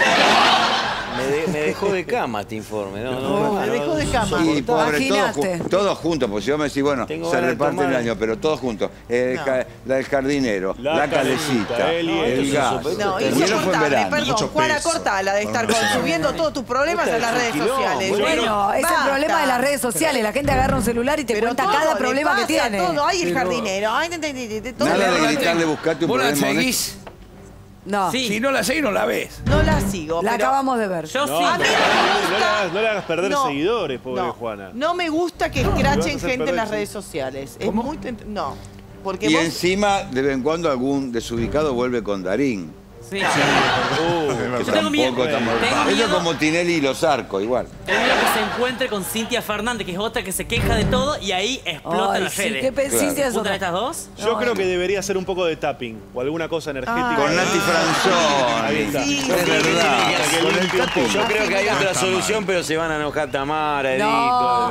Me, de- me dejó de cama este informe. No, no, No, me dejó de cama. Y pobre, todos, Imagínate. ju- todos juntos, pues si vos me decís, bueno, Tengo se ganas de reparte tomar. el año, pero todos juntos. El, No. ca- la del jardinero, La la, calecita, calecita, el el, hielo. gas. Esto es No, el hielo fue en insoportable, verano. perdón, Mucho Juana, peso. cortala de estar Bueno, consumiendo todos tus problemas en las redes sociales. Bueno, es el Basta. problema de las redes sociales. La gente agarra un celular y te Pero cuenta todo cada le problema que pasa, tiene. Todo, ay, el Pero- jardinero, ay, te- te- te- te- todo Nada le- de gritarle, buscate un ¿Vos la problema. seguís? No, Sí. Si no la seguís, no la ves. No la sigo. la pero- acabamos de ver. Yo No, sí. A mí pero no me no, le gusta- hagas, no le hagas perder No, seguidores, pobre no, Juana. No me gusta que vas a escrachen hacer gente perder en las el- redes sociales. Es ¿Cómo? muy tent- No. Porque Y vos... encima, de vez en cuando, algún desubicado vuelve con Darín. Sí. Uh, Yo tengo miedo. Tampoco estamos... Tengo Eso miedo. como Tinelli y los arcos, igual. Tengo miedo que se encuentre con Cintia Fernández, que es otra que se queja de todo y ahí explota Ay, las sí, redes. qué pe- Claro. Cintia es ¿Juntan otra. estas dos? Yo No, creo eh. que debería hacer un poco de tapping o alguna cosa energética. Con Nati Franzoni. Ahí está. Sí, Es sí, verdad. Que Con el limpie un tapping. poco. Yo creo que hay No otra está solución, mal. pero se van a enojar Tamara, Edito. No.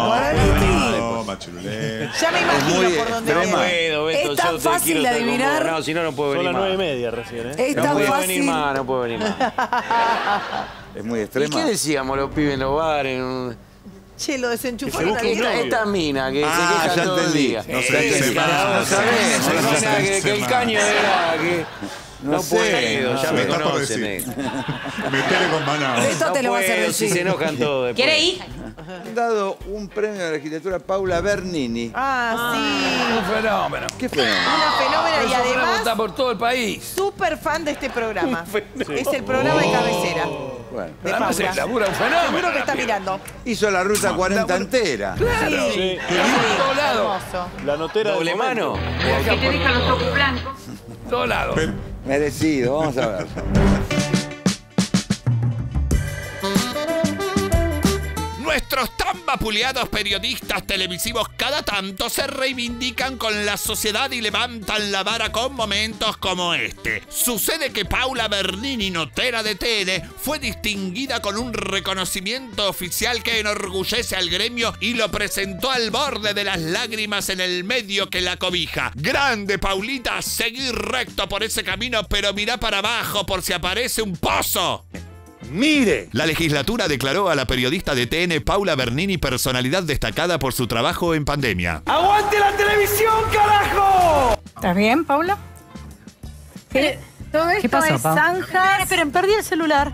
No, machirulé. Ya me imagino muy por dónde extrema. viene. Puedo, Beto, Es tan yo te fácil quiero de estar con vos. adivinar. No, si no, no puedo Son venir las más. nueve y media recién, ¿eh? Es No tan puedo fácil. venir más, no puedo venir más. Es muy ¿Y extrema. qué decíamos los pibes en los bares? En- Che, lo Que se desenchufaron busque al un día. novio. Esta mina que Ah, se queja ya todo el entendí. día. No sé, Ya entendí. se va, No se sabés, va, no se va, sabés. que, que el se caño va. era que no, No sé, puedo, no ya sé. me Está por conocen. decir. eh. Metele con Manao. Esto te lo va a hacer puedo, si decir. se enojan todos después. ¿Quiere ir? Han dado un premio de legislatura a Paula Bernini. Ah, sí. Un fenómeno. ¿Qué fenómeno? Una fenómena y Nosotros además votamos por todo el país. súper fan de este programa. Es el programa de cabecera. Bueno, De Pero además Paula. se labura un fenómeno. Seguro que la está piba. mirando. hizo la ruta cuarenta entera. Claro. Sí. Por todos lados. Hermoso. La notera Doble del momento. mano. Que te deja los ojos blancos. Todos lados. Merecido, vamos a ver. Nuestros tan vapuleados periodistas televisivos cada tanto se reivindican con la sociedad y levantan la vara con momentos como este. Sucede que Paula Bernini, notera de T N, fue distinguida con un reconocimiento oficial que enorgullece al gremio y lo presentó al borde de las lágrimas en el medio que la cobija. Grande, Paulita, seguí recto por ese camino, pero mirá para abajo por si aparece un pozo. Mire. La legislatura declaró a la periodista de T N Paula Bernini personalidad destacada por su trabajo en pandemia. ¡Aguante la televisión, carajo! ¿Estás bien, Paula? ¿Qué, Todo esto pasa, es Pau? zanja. Esperen, perdí el celular.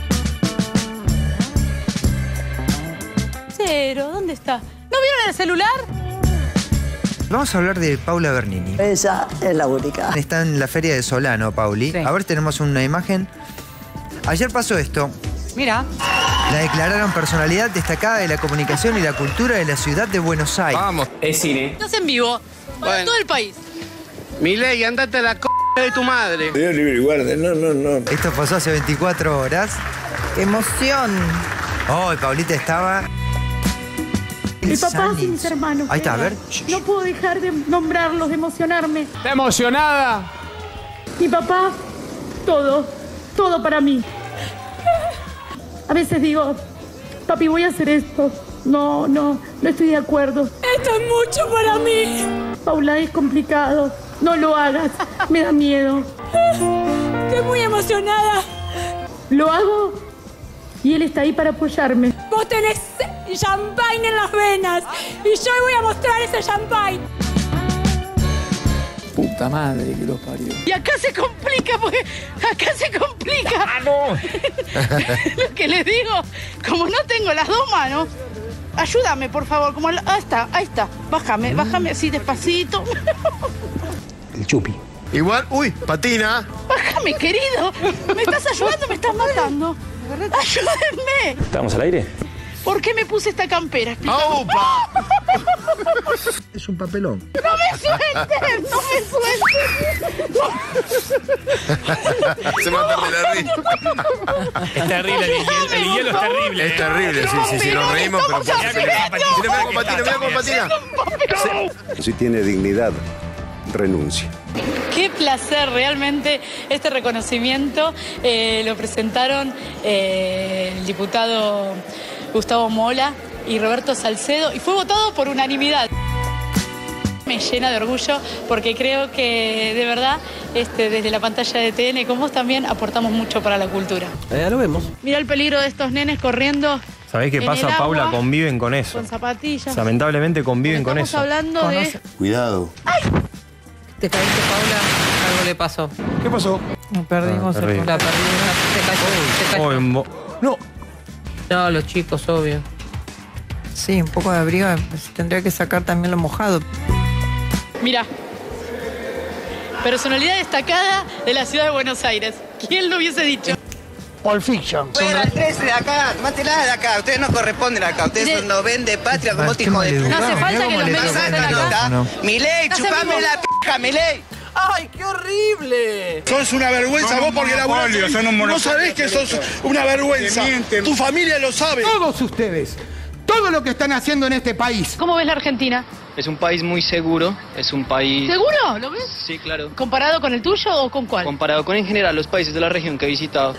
Cero, ¿dónde está? ¿No vieron el celular? Vamos a hablar de Paula Bernini. Ella es la única. Está en la feria de Solano, Pauli. Sí. A ver, tenemos una imagen. Ayer pasó esto. Mira. La declararon personalidad destacada de la comunicación y la cultura de la ciudad de Buenos Aires. Vamos. Es cine. Estás en vivo. Para todo el país. Milei, andate a la c*** de tu madre. Dios libre y guarde, no, no, no. Esto pasó hace veinticuatro horas. ¡Qué emoción! Oh, y Paulita estaba... Mi papá Sanis. y mis hermanos. Ahí está, a ver. No puedo dejar de nombrarlos, de emocionarme. ¿Está emocionada? Mi papá, todo, todo para mí. A veces digo, papi, voy a hacer esto. No, no, no estoy de acuerdo. Esto es mucho para mí. Paula, es complicado. No lo hagas. Me da miedo. Estoy muy emocionada. Lo hago y él está ahí para apoyarme. Vos tenés champagne en las venas y yo voy a mostrar ese champagne. Puta madre que los parió. Y acá se complica, porque acá se complica. ¡Ah, no! Lo que les digo, como no tengo las dos manos, ayúdame, por favor. Como la- ahí está, ahí está. Bájame, bájame así despacito. El chupi. Igual, uy, patina. Bájame, querido. ¿Me estás ayudando o me estás matando? Ayúdenme. ¿Estamos al aire? ¿Por qué me puse esta campera? Explícame. ¡Aupa! Es un papelón. ¡No me suelten! ¡No me suelten! Se mata de la risa. Es terrible, el hielo, el hielo es terrible. Es terrible, sí, sí, sí, nos reímos, pero... Mira cómo patina, mira cómo patina. Si tiene dignidad, renuncia. Qué placer, realmente este reconocimiento eh, lo presentaron eh, el diputado Gustavo Mola y Roberto Salcedo y fue votado por unanimidad. Me llena de orgullo porque creo que de verdad este, desde la pantalla de T N con vos también aportamos mucho para la cultura. Ya lo vemos. Mira el peligro de estos nenes corriendo. ¿Sabés qué en pasa, el agua, Paula? Conviven con eso. con zapatillas. Lamentablemente conviven con Estamos eso. hablando de... Cuidado. Te caíste, Paula. Algo le pasó. ¿Qué pasó? Nos perdimos. Ah, terrible. La perdimos. Se cayó. Se cayó. Oh, en mo- no. No, los chicos, obvio. Sí, un poco de abrigo. Tendría que sacar también lo mojado. Mira, personalidad destacada de la ciudad de Buenos Aires. ¿Quién lo hubiese dicho? Pulp Fiction. Fuera, trece de acá, mátela de acá. Ustedes no corresponden acá. Ustedes son no ven de patria como este hijo de puta. No hace falta que los medios estén acá. No. Milei, chupame la pija, Milei. ¡Ay, qué horrible! Sos una vergüenza vos porque la no sabés que sos una vergüenza. Tu familia lo sabe. Todos ustedes, todo lo que están haciendo en este país. ¿Cómo ves la Argentina? Es un país muy seguro, es un país... ¿Seguro? ¿Lo ves? Sí, claro. ¿Comparado con el tuyo o con cuál? Comparado con en general los países de la región que he visitado.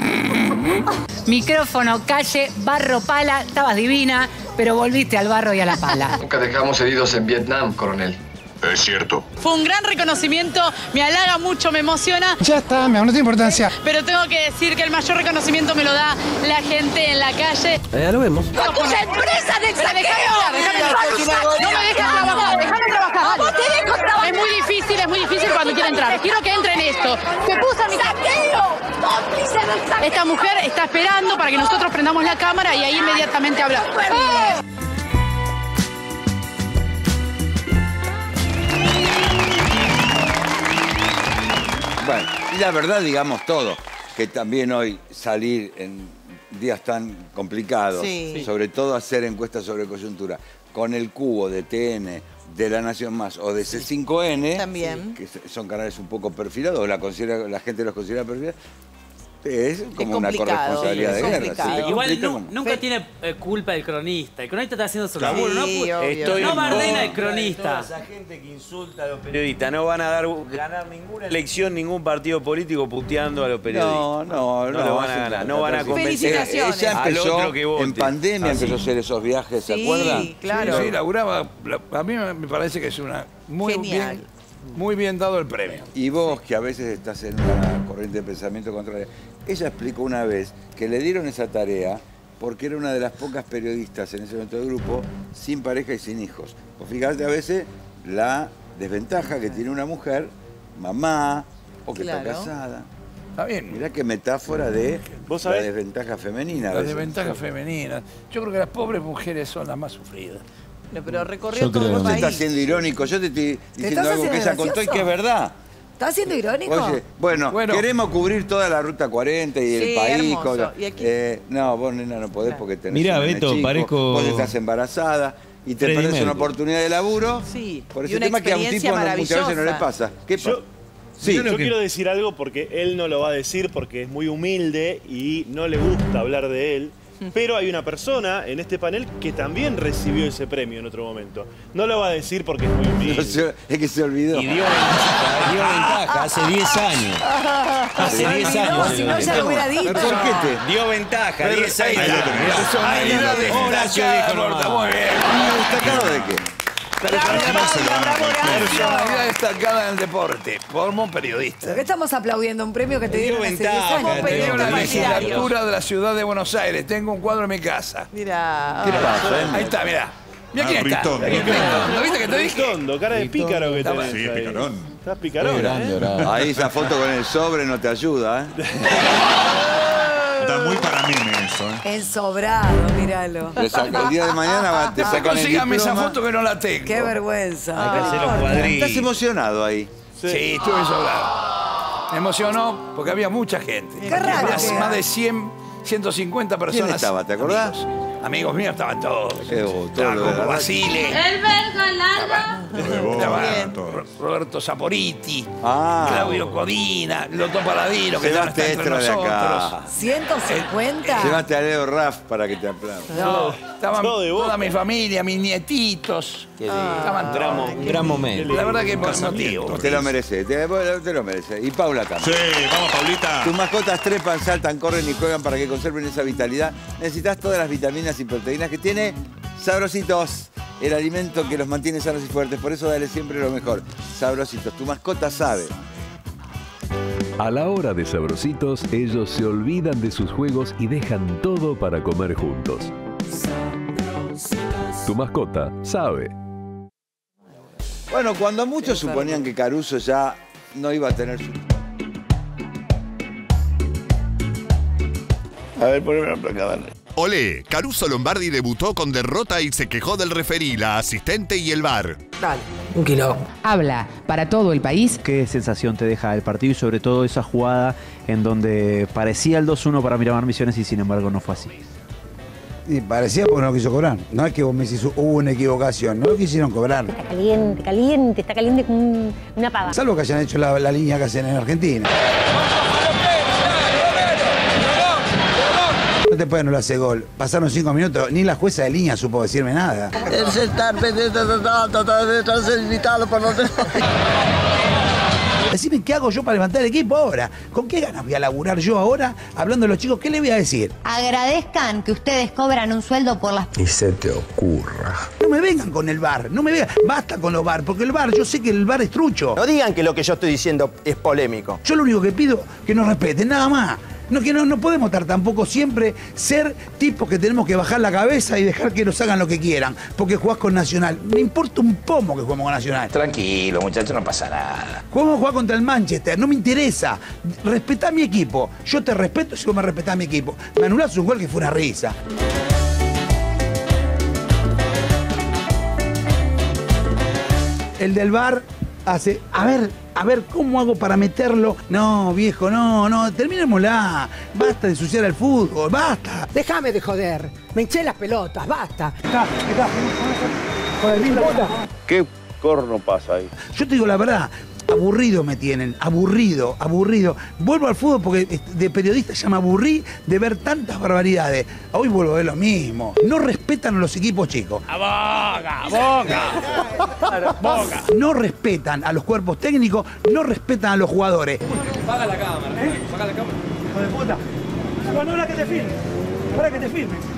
Micrófono, calle, barro, pala, estabas divina, pero volviste al barro y a la pala. Nunca dejamos heridos en Vietnam, coronel. Es cierto. Fue un gran reconocimiento, me halaga mucho, me emociona. Ya está, me no tiene importancia. Pero tengo que decir que el mayor reconocimiento me lo da la gente en la calle. Ya lo vemos. ¡Con tus empresas de extranjero! ¡No me dejes trabajar! ¡Déjame trabajar! ¡Vos te dejo trabajar! Es muy difícil, es muy difícil cuando quiero entrar. Quiero que entre en esto. ¡Se puso mi saqueo! Esta mujer está esperando para que nosotros prendamos la cámara y ahí inmediatamente habla. ¡Eh! Bueno, y la verdad, digamos todo, que también hoy salir en días tan complicados, Sí. sobre todo hacer encuestas sobre coyuntura, con el cubo de T N, de La Nación Más o de C cinco N, También. que son canales un poco perfilados, la, considera, la gente los considera perfilados, es como una complicado, corresponsabilidad sí, de es guerra. complicado. sí, Igual complica nu- como- nunca tiene eh, culpa el cronista. El cronista está haciendo su Sí, laburo. No, obvio. Estoy no bardeen al cronista. Toda esa gente que insulta a los periodistas no van a dar ganar ninguna elección, ningún partido político puteando a los periodistas. No, no, no, no, lo van a ganar. No van a convencer Ella al empezó, otro que vote. en pandemia Así. empezó a hacer esos viajes, ¿se Sí, acuerdan? claro. Sí, laburaba. la- A mí me parece que es una muy Genial. bien Muy bien dado el premio. Y vos, que a veces estás en una corriente de pensamiento contraria, ella explicó una vez que le dieron esa tarea porque era una de las pocas periodistas en ese momento del grupo sin pareja y sin hijos. Vos fijate a veces la desventaja que tiene una mujer, mamá, o que Claro. está casada. Está bien. Mirá qué metáfora de ¿Vos la sabés? desventaja femenina. a Las veces. desventajas femeninas. Yo creo que las pobres mujeres son las más sufridas. No, pero recorrió Yo todo creo. el Vos país. estás siendo irónico. Yo te estoy diciendo estás algo que haciendo ella contó y gracioso? que es verdad. ¿Estás siendo irónico? Oye, bueno, queremos cubrir toda la ruta cuarenta y el Sí, país. hermoso. cosa- Y aquí- eh, no, vos, nena, no podés porque tenés Mirá, un nene Beto, chico, parezco vos estás embarazada y te Freddie perdés una Mercury. oportunidad de laburo. Sí, Por y ese una tema que a un experiencia tipo no, muchas veces no le maravillosa. pasa. ¿Qué pasa? Yo, Sí. yo quiero decir algo porque él no lo va a decir porque es muy humilde y no le gusta hablar de él. Pero hay una persona en este panel que también recibió ese premio en otro momento. No lo va a decir porque es muy humilde. Es que se olvidó. Y dio ventaja, dio ventaja hace diez años. Hace Ay, diez no, años. si no, ya lo hubiera dicho. ¿Por qué te? Dio ventaja, diez años. Ahí lo tenés. Personalidad Horacio destacada, dijo nomás. Muy bien. ¿Destacado de qué? Personalidad destacada en el deporte, como periodista. ¿Por qué estamos aplaudiendo un premio que te dieron hace diez Como años? periodista la partidario. legislatura de la ciudad de Buenos Aires. Tengo un cuadro en mi casa. Mira. ¿Qué pasa? Ahí está, mirá. Mira Ah, quién está. Ritondo. Mirá quién está. ¿Lo viste que te dije? Ritondo, cara de pícaro que tenés. Sí, ahí. picarón. Estás picarón, ¿eh? Ahí esa foto con el sobre no te ayuda, ¿eh? Está muy para mí eso, ¿eh? Ensobrado, míralo. Le saca- el día de mañana va- te sacan el Consígame esa diploma. foto que no la tengo. Qué vergüenza. Hay que hacer los cuadritos. Estás emocionado ahí. Sí, estuve sobrado. Me emocionó porque había mucha gente. Qué raro Más, que- más de cien, ciento cincuenta personas. ¿Quién estaba? ¿Te acordás? Amigos, Amigos míos estaban todos. Qué bo- Estaba todo lo de Coco la- Basile. El verga larga. Estaba Ro- Roberto Saporiti, Ah. Claudio Codina, Loto Paladino, que ya no está Llevaste entre extra de nosotros. acá. ¿ciento cincuenta? Llevaste a Leo Raff para que te aplauda. No, estaban todo de Boca. toda mi familia, mis nietitos. Estaban Un gran, mo- un gran momento. La verdad que por motivo. Te lo mereces, te, te lo mereces. Y Paula también. Sí, vamos, Paulita. Tus mascotas trepan, saltan, corren y juegan para que conserven esa vitalidad. Necesitas todas las vitaminas y proteínas que tiene Sabrositos, el alimento que los mantiene sanos y fuertes. Por eso dale siempre lo mejor. Sabrositos, tu mascota sabe. A la hora de Sabrositos, ellos se olvidan de sus juegos y dejan todo para comer juntos. Tu mascota sabe. Bueno, cuando muchos suponían que Caruso ya no iba a tener su... A ver, poneme la placa, dale. Olé, Caruso Lombardi debutó con derrota y se quejó del referí, la asistente y el V A R. Dale. Un kilo. Habla para todo el país. ¿Qué sensación te deja el partido y sobre todo esa jugada en donde parecía el dos uno para Miramar Misiones y sin embargo no fue así? Y parecía porque no lo quiso cobrar. No es que vos me decís hubo una equivocación, no lo quisieron cobrar. Está caliente, caliente, está caliente como un- una pava. Salvo que hayan hecho la, la línea que hacen en Argentina. No te pueden no le hace gol. Pasaron cinco minutos, ni la jueza de línea supo decirme nada. Es estar pendiente de detrás del invitado por los Decime, ¿qué hago yo para levantar el equipo ahora? ¿Con qué ganas voy a laburar yo ahora hablando de los chicos? ¿Qué le voy a decir? Agradezcan que ustedes cobran un sueldo por las... Ni se te ocurra. No me vengan con el bar, no me vengan. Basta con los bar, porque el bar, yo sé que el bar es trucho. No digan que lo que yo estoy diciendo es polémico. Yo lo único que pido es que nos respeten, nada más. No, que no, no podemos estar tampoco siempre ser tipos que tenemos que bajar la cabeza y dejar que nos hagan lo que quieran, porque jugás con Nacional. Me importa un pomo que juguemos con Nacional. Tranquilo, muchachos, no pasa nada. Jugamos a jugar contra el Manchester, no me interesa. Respetá mi equipo. Yo te respeto si vos me respetás mi equipo. Me anulás un gol que fue una risa. El del bar hace, a ver, a ver, ¿cómo hago para meterlo? No, viejo, no, no, terminémosla. Basta de ensuciar el fútbol, basta. Déjame de joder. Me hinché las pelotas, basta. Acá, acá. Joder, bien, puta. ¿Qué corno pasa ahí? Yo te digo la verdad, aburrido me tienen, aburrido, aburrido. Vuelvo al fútbol porque de periodista ya me aburrí de ver tantas barbaridades. Hoy vuelvo a ver lo mismo. No respetan a los equipos chicos. ¡A Boca! ¡Boca! ¡Boca! No respetan a los cuerpos técnicos, no respetan a los jugadores. Paga la cámara, paga la cámara. Hijo de puta. Bueno, ahora que te filme. Para que te filme.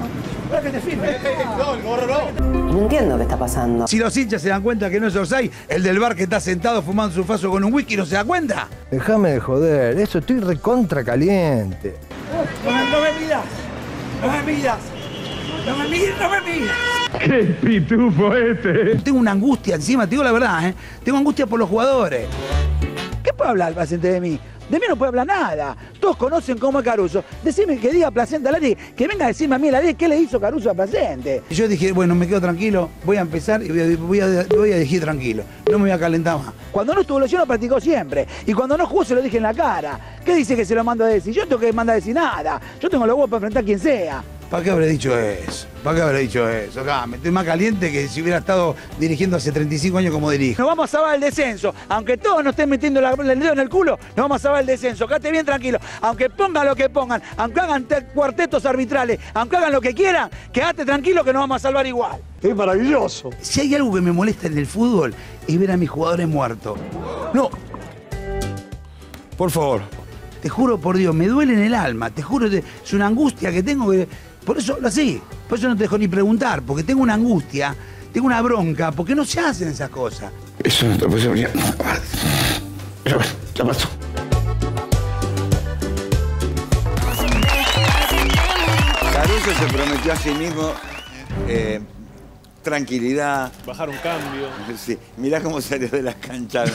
Para que te firme. No, el gorro no. No entiendo qué está pasando. Si los hinchas se dan cuenta que no es offside, el del bar que está sentado fumando su faso con un whisky no se da cuenta. Déjame de joder, eso estoy recontra caliente. No me, no me miras, no me miras, no me miras, no me miras. ¡Qué pitufo este! Tengo una angustia encima, te digo la verdad, ¿eh? Tengo angustia por los jugadores. ¿Qué puede hablar el paciente de mí? De mí no puede hablar nada. Todos conocen cómo es Caruso. Decime que diga Placente al aire, que venga a decirme a mí al aire qué le hizo Caruso a Placente. Y yo dije, bueno, me quedo tranquilo, voy a empezar y voy a, voy a, voy a elegir tranquilo. No me voy a calentar más. Cuando no estuvo lesionado practicó siempre. Y cuando no jugó se lo dije en la cara. ¿Qué dice que se lo mando a decir? Yo no tengo que mandar a decir nada. Yo tengo los huevos para enfrentar a quien sea. ¿Para qué habré dicho eso? ¿Para qué habré dicho eso? Acá me estoy más caliente que si hubiera estado dirigiendo hace treinta y cinco años como dirijo. Nos vamos a salvar el descenso. Aunque todos nos estén metiendo la- el dedo en el culo, nos vamos a salvar el descenso. Quédate bien tranquilo. Aunque pongan lo que pongan, aunque hagan te- cuartetos arbitrales, aunque hagan lo que quieran, quédate tranquilo que nos vamos a salvar igual. Es maravilloso. Si hay algo que me molesta en el fútbol, es ver a mis jugadores muertos. No. Por favor. Te juro por Dios, me duele en el alma. Te juro, te- es una angustia que tengo que... Por eso hablo así. Por eso no te dejo ni preguntar, porque tengo una angustia, tengo una bronca, porque no se hacen esas cosas. Eso no te puede venir. Ya, ya pasó. Caruso se prometió a sí mismo eh, tranquilidad. Bajar un cambio. Sí, mirá cómo salió de las canchas.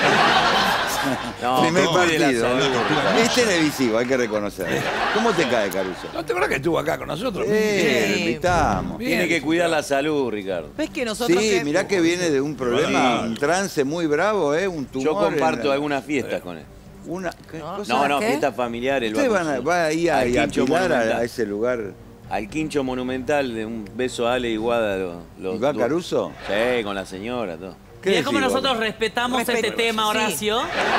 No, Primer no, de la partido. salud. Es televisivo, hay que reconocerlo. ¿Cómo te cae, Caruso? ¿No te acuerdas que estuvo acá con nosotros? Eh, lo Sí. invitamos. Tiene que cuidar la salud, Ricardo. ¿Ves que nosotros Sí, que- mirá que viene de un problema, Sí. un trance muy bravo, ¿eh? Un tumor. Yo comparto en- algunas fiestas con él. Una, ¿qué cosa? No, no, ¿Qué? fiestas familiares. Ustedes van a, va ahí a, Al y a Quincho apilar Monumental. a, a ese lugar. Al Quincho Monumental, de un beso a Ale y Guada. Los, los ¿Y va dos. Caruso? Sí, con la señora, todo. Mirá cómo nosotros respetamos Respeto. este tema, Horacio.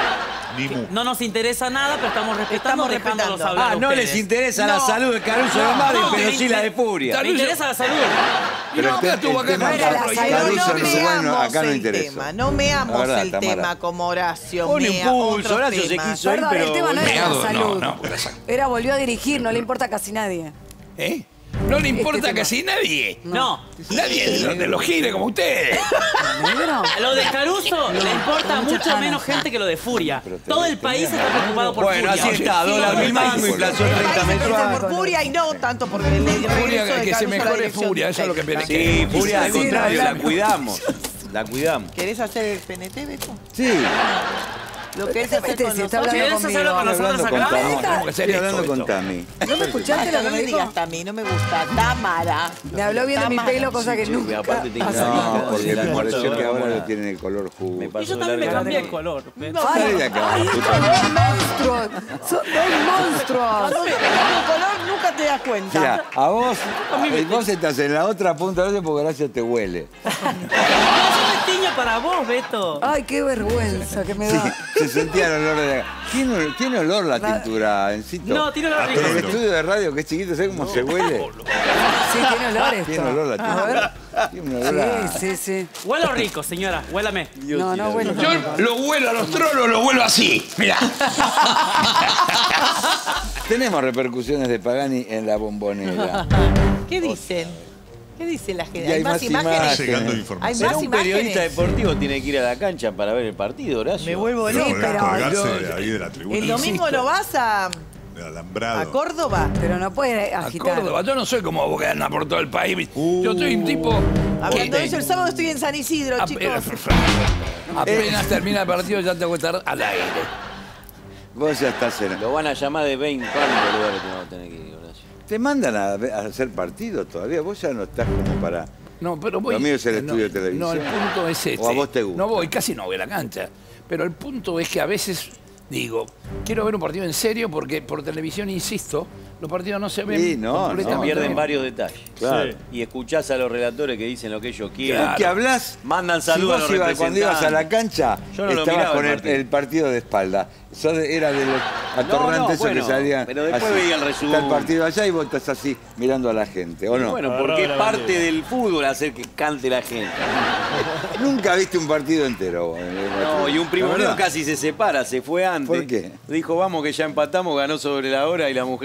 Que no nos interesa nada, pero estamos respetando, Estamos dejándolos respetando. hablar. Ah, no ustedes. les interesa la No. salud de Caruso No, de Mario, no, pero me sí la de inter- Furia. Me interesa la salud. Pero no, el, te- acá estuvo el acá tema con Caruso nosotros, no, y Pero no bueno, meamos acá no el interesa. tema, no meamos La verdad, el Tamara. tema como Horacio. Pon mea impulso, otros Horacio se temas. quiso ir, Perdón, pero... el tema no era la Meado, no, salud. no, porque la- Era volvió a dirigir, no le importa a casi nadie. ¿Eh? No le importa Este tema. casi nadie. No. Nadie de, de los giles como ustedes. ¿Negro? Lo de Caruso le importa a mucha mucha ganas. menos gente que lo de Furia. Pero te- Todo el país está preocupado por Bueno, Furia. así está, Sí, dólar todo el mil país. mango, inflación treinta Parece que mensuales. por Furia y no tanto por el regreso Furia, de que se Caruso a la mejore dirección Furia, eso es lo que técnica. viene. Sí, Furia al Sí, contrario, no, la no. cuidamos. La cuidamos. ¿Querés hacer el P N T, Beto? Sí, Lo que es hacer Este con sí está nosotros. hablando ¿Querés hacerlo con conmigo. nosotros hablando con acá? Tami. Tenemos que hacer Estoy esto, hablando con esto. Tami. ¿No me escuchaste Basta, lo no que me me dijo? digas a mí, no me gusta. Tamara. Me habló bien de mi pelo, cosa que Sí, nunca aparte te pasa. No, porque la me pareció muerte que ahora ahora la- tiene el color jugo. Me Y pasó yo también me larga. cambié el color. Salí de acá, Ay, puta. estos dos monstruos. Son dos monstruos. Cuando me cambio el color nunca te das cuenta. Mira, a vos, eh, vos estás en la otra punta de Horacio porque Horacio te huele. Yo me tiño para vos, Beto. Ay, qué vergüenza que me Sí, da. se sentía el olor de la... ¿Tiene, tiene olor la tintura, Encito? No, tiene olor En el rico. estudio de radio, que es chiquito, ¿sabes cómo se huele? Sí, tiene olor esto. Tiene olor la A ver. tintura. Tiene un olor a... Sí, sí, sí. Huelo rico, señora. Huélame. No, no, bueno. Yo lo vuelo a los trolos, lo vuelo así. Mira. Tenemos repercusiones de Pagani en la Bombonera. ¿Qué dicen? ¿Qué dice la gente? Y hay más imágenes. Llegando Hay información. Pero más un periodista imágenes. deportivo tiene que ir a la cancha para ver el partido, Horacio. Me vuelvo No, loca. pero colgarse ahí de la tribuna. El domingo no vas a, De a alambrado. Córdoba. Pero no puede A agitar. Córdoba, yo no soy como vos que andan por todo el país. Yo soy un tipo. Hablando de eso, el sábado estoy en San Isidro, Apenas, chicos. apenas termina el partido ya tengo que estar al aire. Vos ya estás en... Lo van a llamar de veinte cuántos lugares que vamos a tener que ir, Horacio. Te mandan a, a hacer partido todavía. Vos ya no estás como para... No, pero voy. Lo mío es el no, estudio de televisión. No, el punto es este. ¿O a vos te gusta? No voy, casi no voy a la cancha. Pero el punto es que a veces digo, quiero ver un partido en serio porque por televisión, insisto, los partidos no se ven. Sí, no, completamente. no, Pierden no. varios detalles. Claro. Sí. Y escuchás a los relatores que dicen lo que ellos quieren. Es que hablas... Mandan Si saludos vos a los ibas, cuando ibas a la representantes. cancha, Yo no lo estabas miraba con el el, partido. el partido de espalda. Sos de- era de los atorrantes no, esos bueno, que salían. pero después así. veía el resumen. Está el partido allá y vos estás así mirando a la gente, ¿o no? Bueno, porque es parte del fútbol hacer que cante la gente. Nunca viste un partido entero. vos, en el- No, y un primo ¿La mío verdad? casi se separa, se fue antes. ¿Por qué? Dijo, vamos que ya empatamos, ganó sobre la hora y la mujer dice, ¿cómo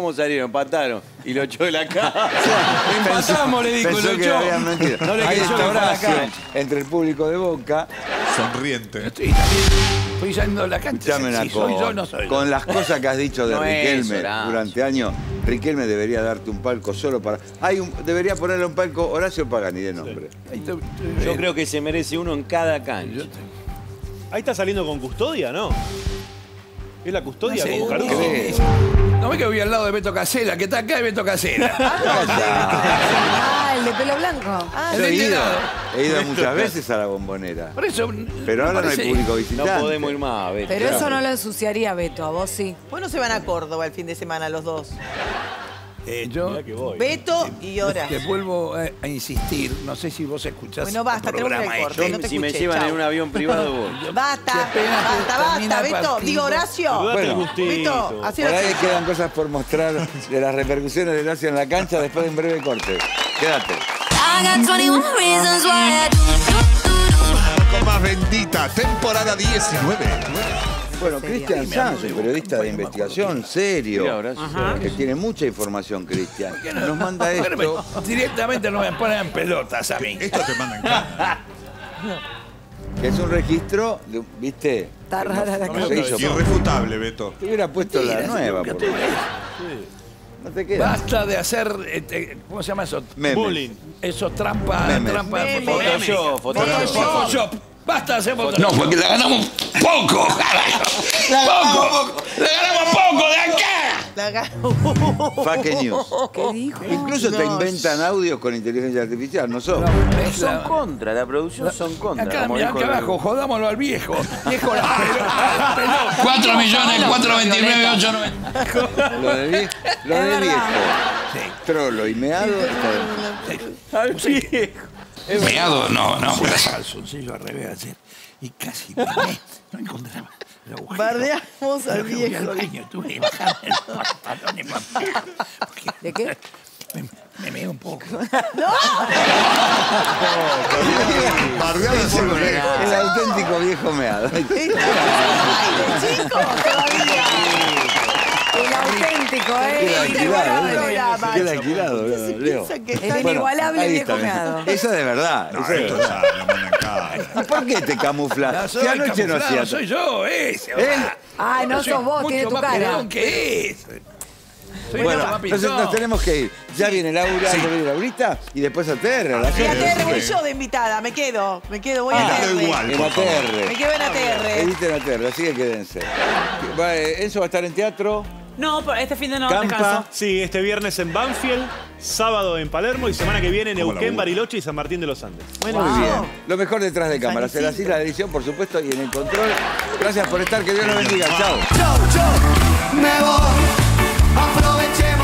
¿cómo salieron? Empataron. Y lo echó de la casa. Empatamos, le dijo, Pensó lo que echó. habían mentido. No le Hay creyó esta que fue a la oración cancha. entre el público de Boca. Sonriente. Estoy, estoy yendo a la cancha. Llame una Si soy cosa. yo, no soy yo. Con las cosas que has dicho de No es Riquelme Horacio. durante años, Riquelme debería darte un palco solo para. Hay un, debería ponerle un palco Horacio Pagani de nombre. Yo creo que se merece uno en cada cancha. Ahí está saliendo con Custodia, ¿no? ¿Es la Custodia No sé, con no Caruso? sé. No ve que voy al lado de Beto Casella, que está acá de Beto Casella. Ah, el de pelo blanco. Ah, Yo he el ido, enterado. he ido muchas veces a la Bombonera. Por eso. Pero ahora no hay parece- público No visitante. podemos ir más, Beto. Pero eso no lo ensuciaría, Beto, a vos sí. Bueno, se van a Córdoba el fin de semana los dos. Eh, yo Mirá que voy. Beto y Hora. te vuelvo a, a insistir. No sé si vos escuchás. Bueno, basta, el tenemos que ir programa al corte. este. No te Si me escuché, llevan chau. en un avión privado, voy. Basta, Qué pena que basta, termina basta, el Beto. partido. Digo, Horacio. Date Bueno, el gustito. Beto, así Por lo ahí quedan cosas por mostrar de las repercusiones de Horacio en la cancha después de un breve corte. Quédate. Con más bendita, temporada diecinueve. Bueno, Cristian Sanz, un periodista de investigación serio, Mira, Horacio. Ajá. que tiene mucha información, Cristian, nos manda Bueno, esto. directamente no me ponen en pelotas a mí. Esto te manda en cara. Que es un registro, de, un- ¿viste? Está rara la No cosa. se hizo. Irrefutable, Beto. Te hubiera puesto la Mentira, nueva. nunca por tuve favor. eso. No te queda. Basta de hacer, este, ¿cómo se llama eso? Memes. Bullying. Eso, trampa, Memes. trampa, Memes. Photoshop, Photoshop. Photoshop. Basta de hacer Photoshop. No, porque le ganamos poco, carajo. Poco. Le ganamos poco de acá. La ganó. Fake news. ¿Qué dijo? Incluso te No. inventan audios con inteligencia artificial, no son. Es Son la- contra, la producción son contra. Acá, como mirá, dijo acá el- abajo, jodámoslo al viejo. Viejo la pelota. la pelota. cuatro millones, cuatro veintinueve, ocho noventa. Lo de, vie- lo Es de verdad. viejo, Sí. trolo y meado. está de- Al viejo. Meado, no, no. Fue el calzoncillo al revés ayer y casi me no encontraba el agujero. Bardeamos al Pero que fui viejo. al baño, tuve que bajarme los pantalones más. ¿De qué? Me, me meé un poco. Bardeado Es por el, lejos. el auténtico viejo meado. Ay, chicos, todavía. El auténtico, ¿eh? Queda El alquilado, inigualable. ¿eh? Queda alquilado, Leo. Piensa que El está- inigualable ahí viejo está. meado. Esa de verdad. No, esa de esto verdad. ya lo manda en cara. ¿Y por qué te camuflas? No, Si soy anoche no camuflado, hacía. soy yo, ese. ¿Eh? Ah, no Soy sos vos, mucho tiene tu más cara. pelón que es. Soy Bueno, mucho más entonces pintón. nos tenemos que ir. Ya viene Laura, ya viene Laurita y después a Terra. a la Y a gente. T R voy Sí. yo de invitada, me quedo, me quedo, voy Ah, a Helado T R. igual, En por A T favor. R. Me quedo en A T R. Editen A T R, así que quédense. Va, eh, Enzo va a estar en teatro. No, pero este fin de no, Campa. descanso. Sí, este viernes en Banfield, sábado en Palermo y semana que viene en ¿Cómo Neuquén, laburo? Bariloche y San Martín de los Andes. Bueno, Muy wow. bien. Lo mejor detrás de cámaras. En la isla de edición, por supuesto, y en el control. Gracias por estar. Que Dios nos bendiga. Chao. Yo, yo me voy, aproveché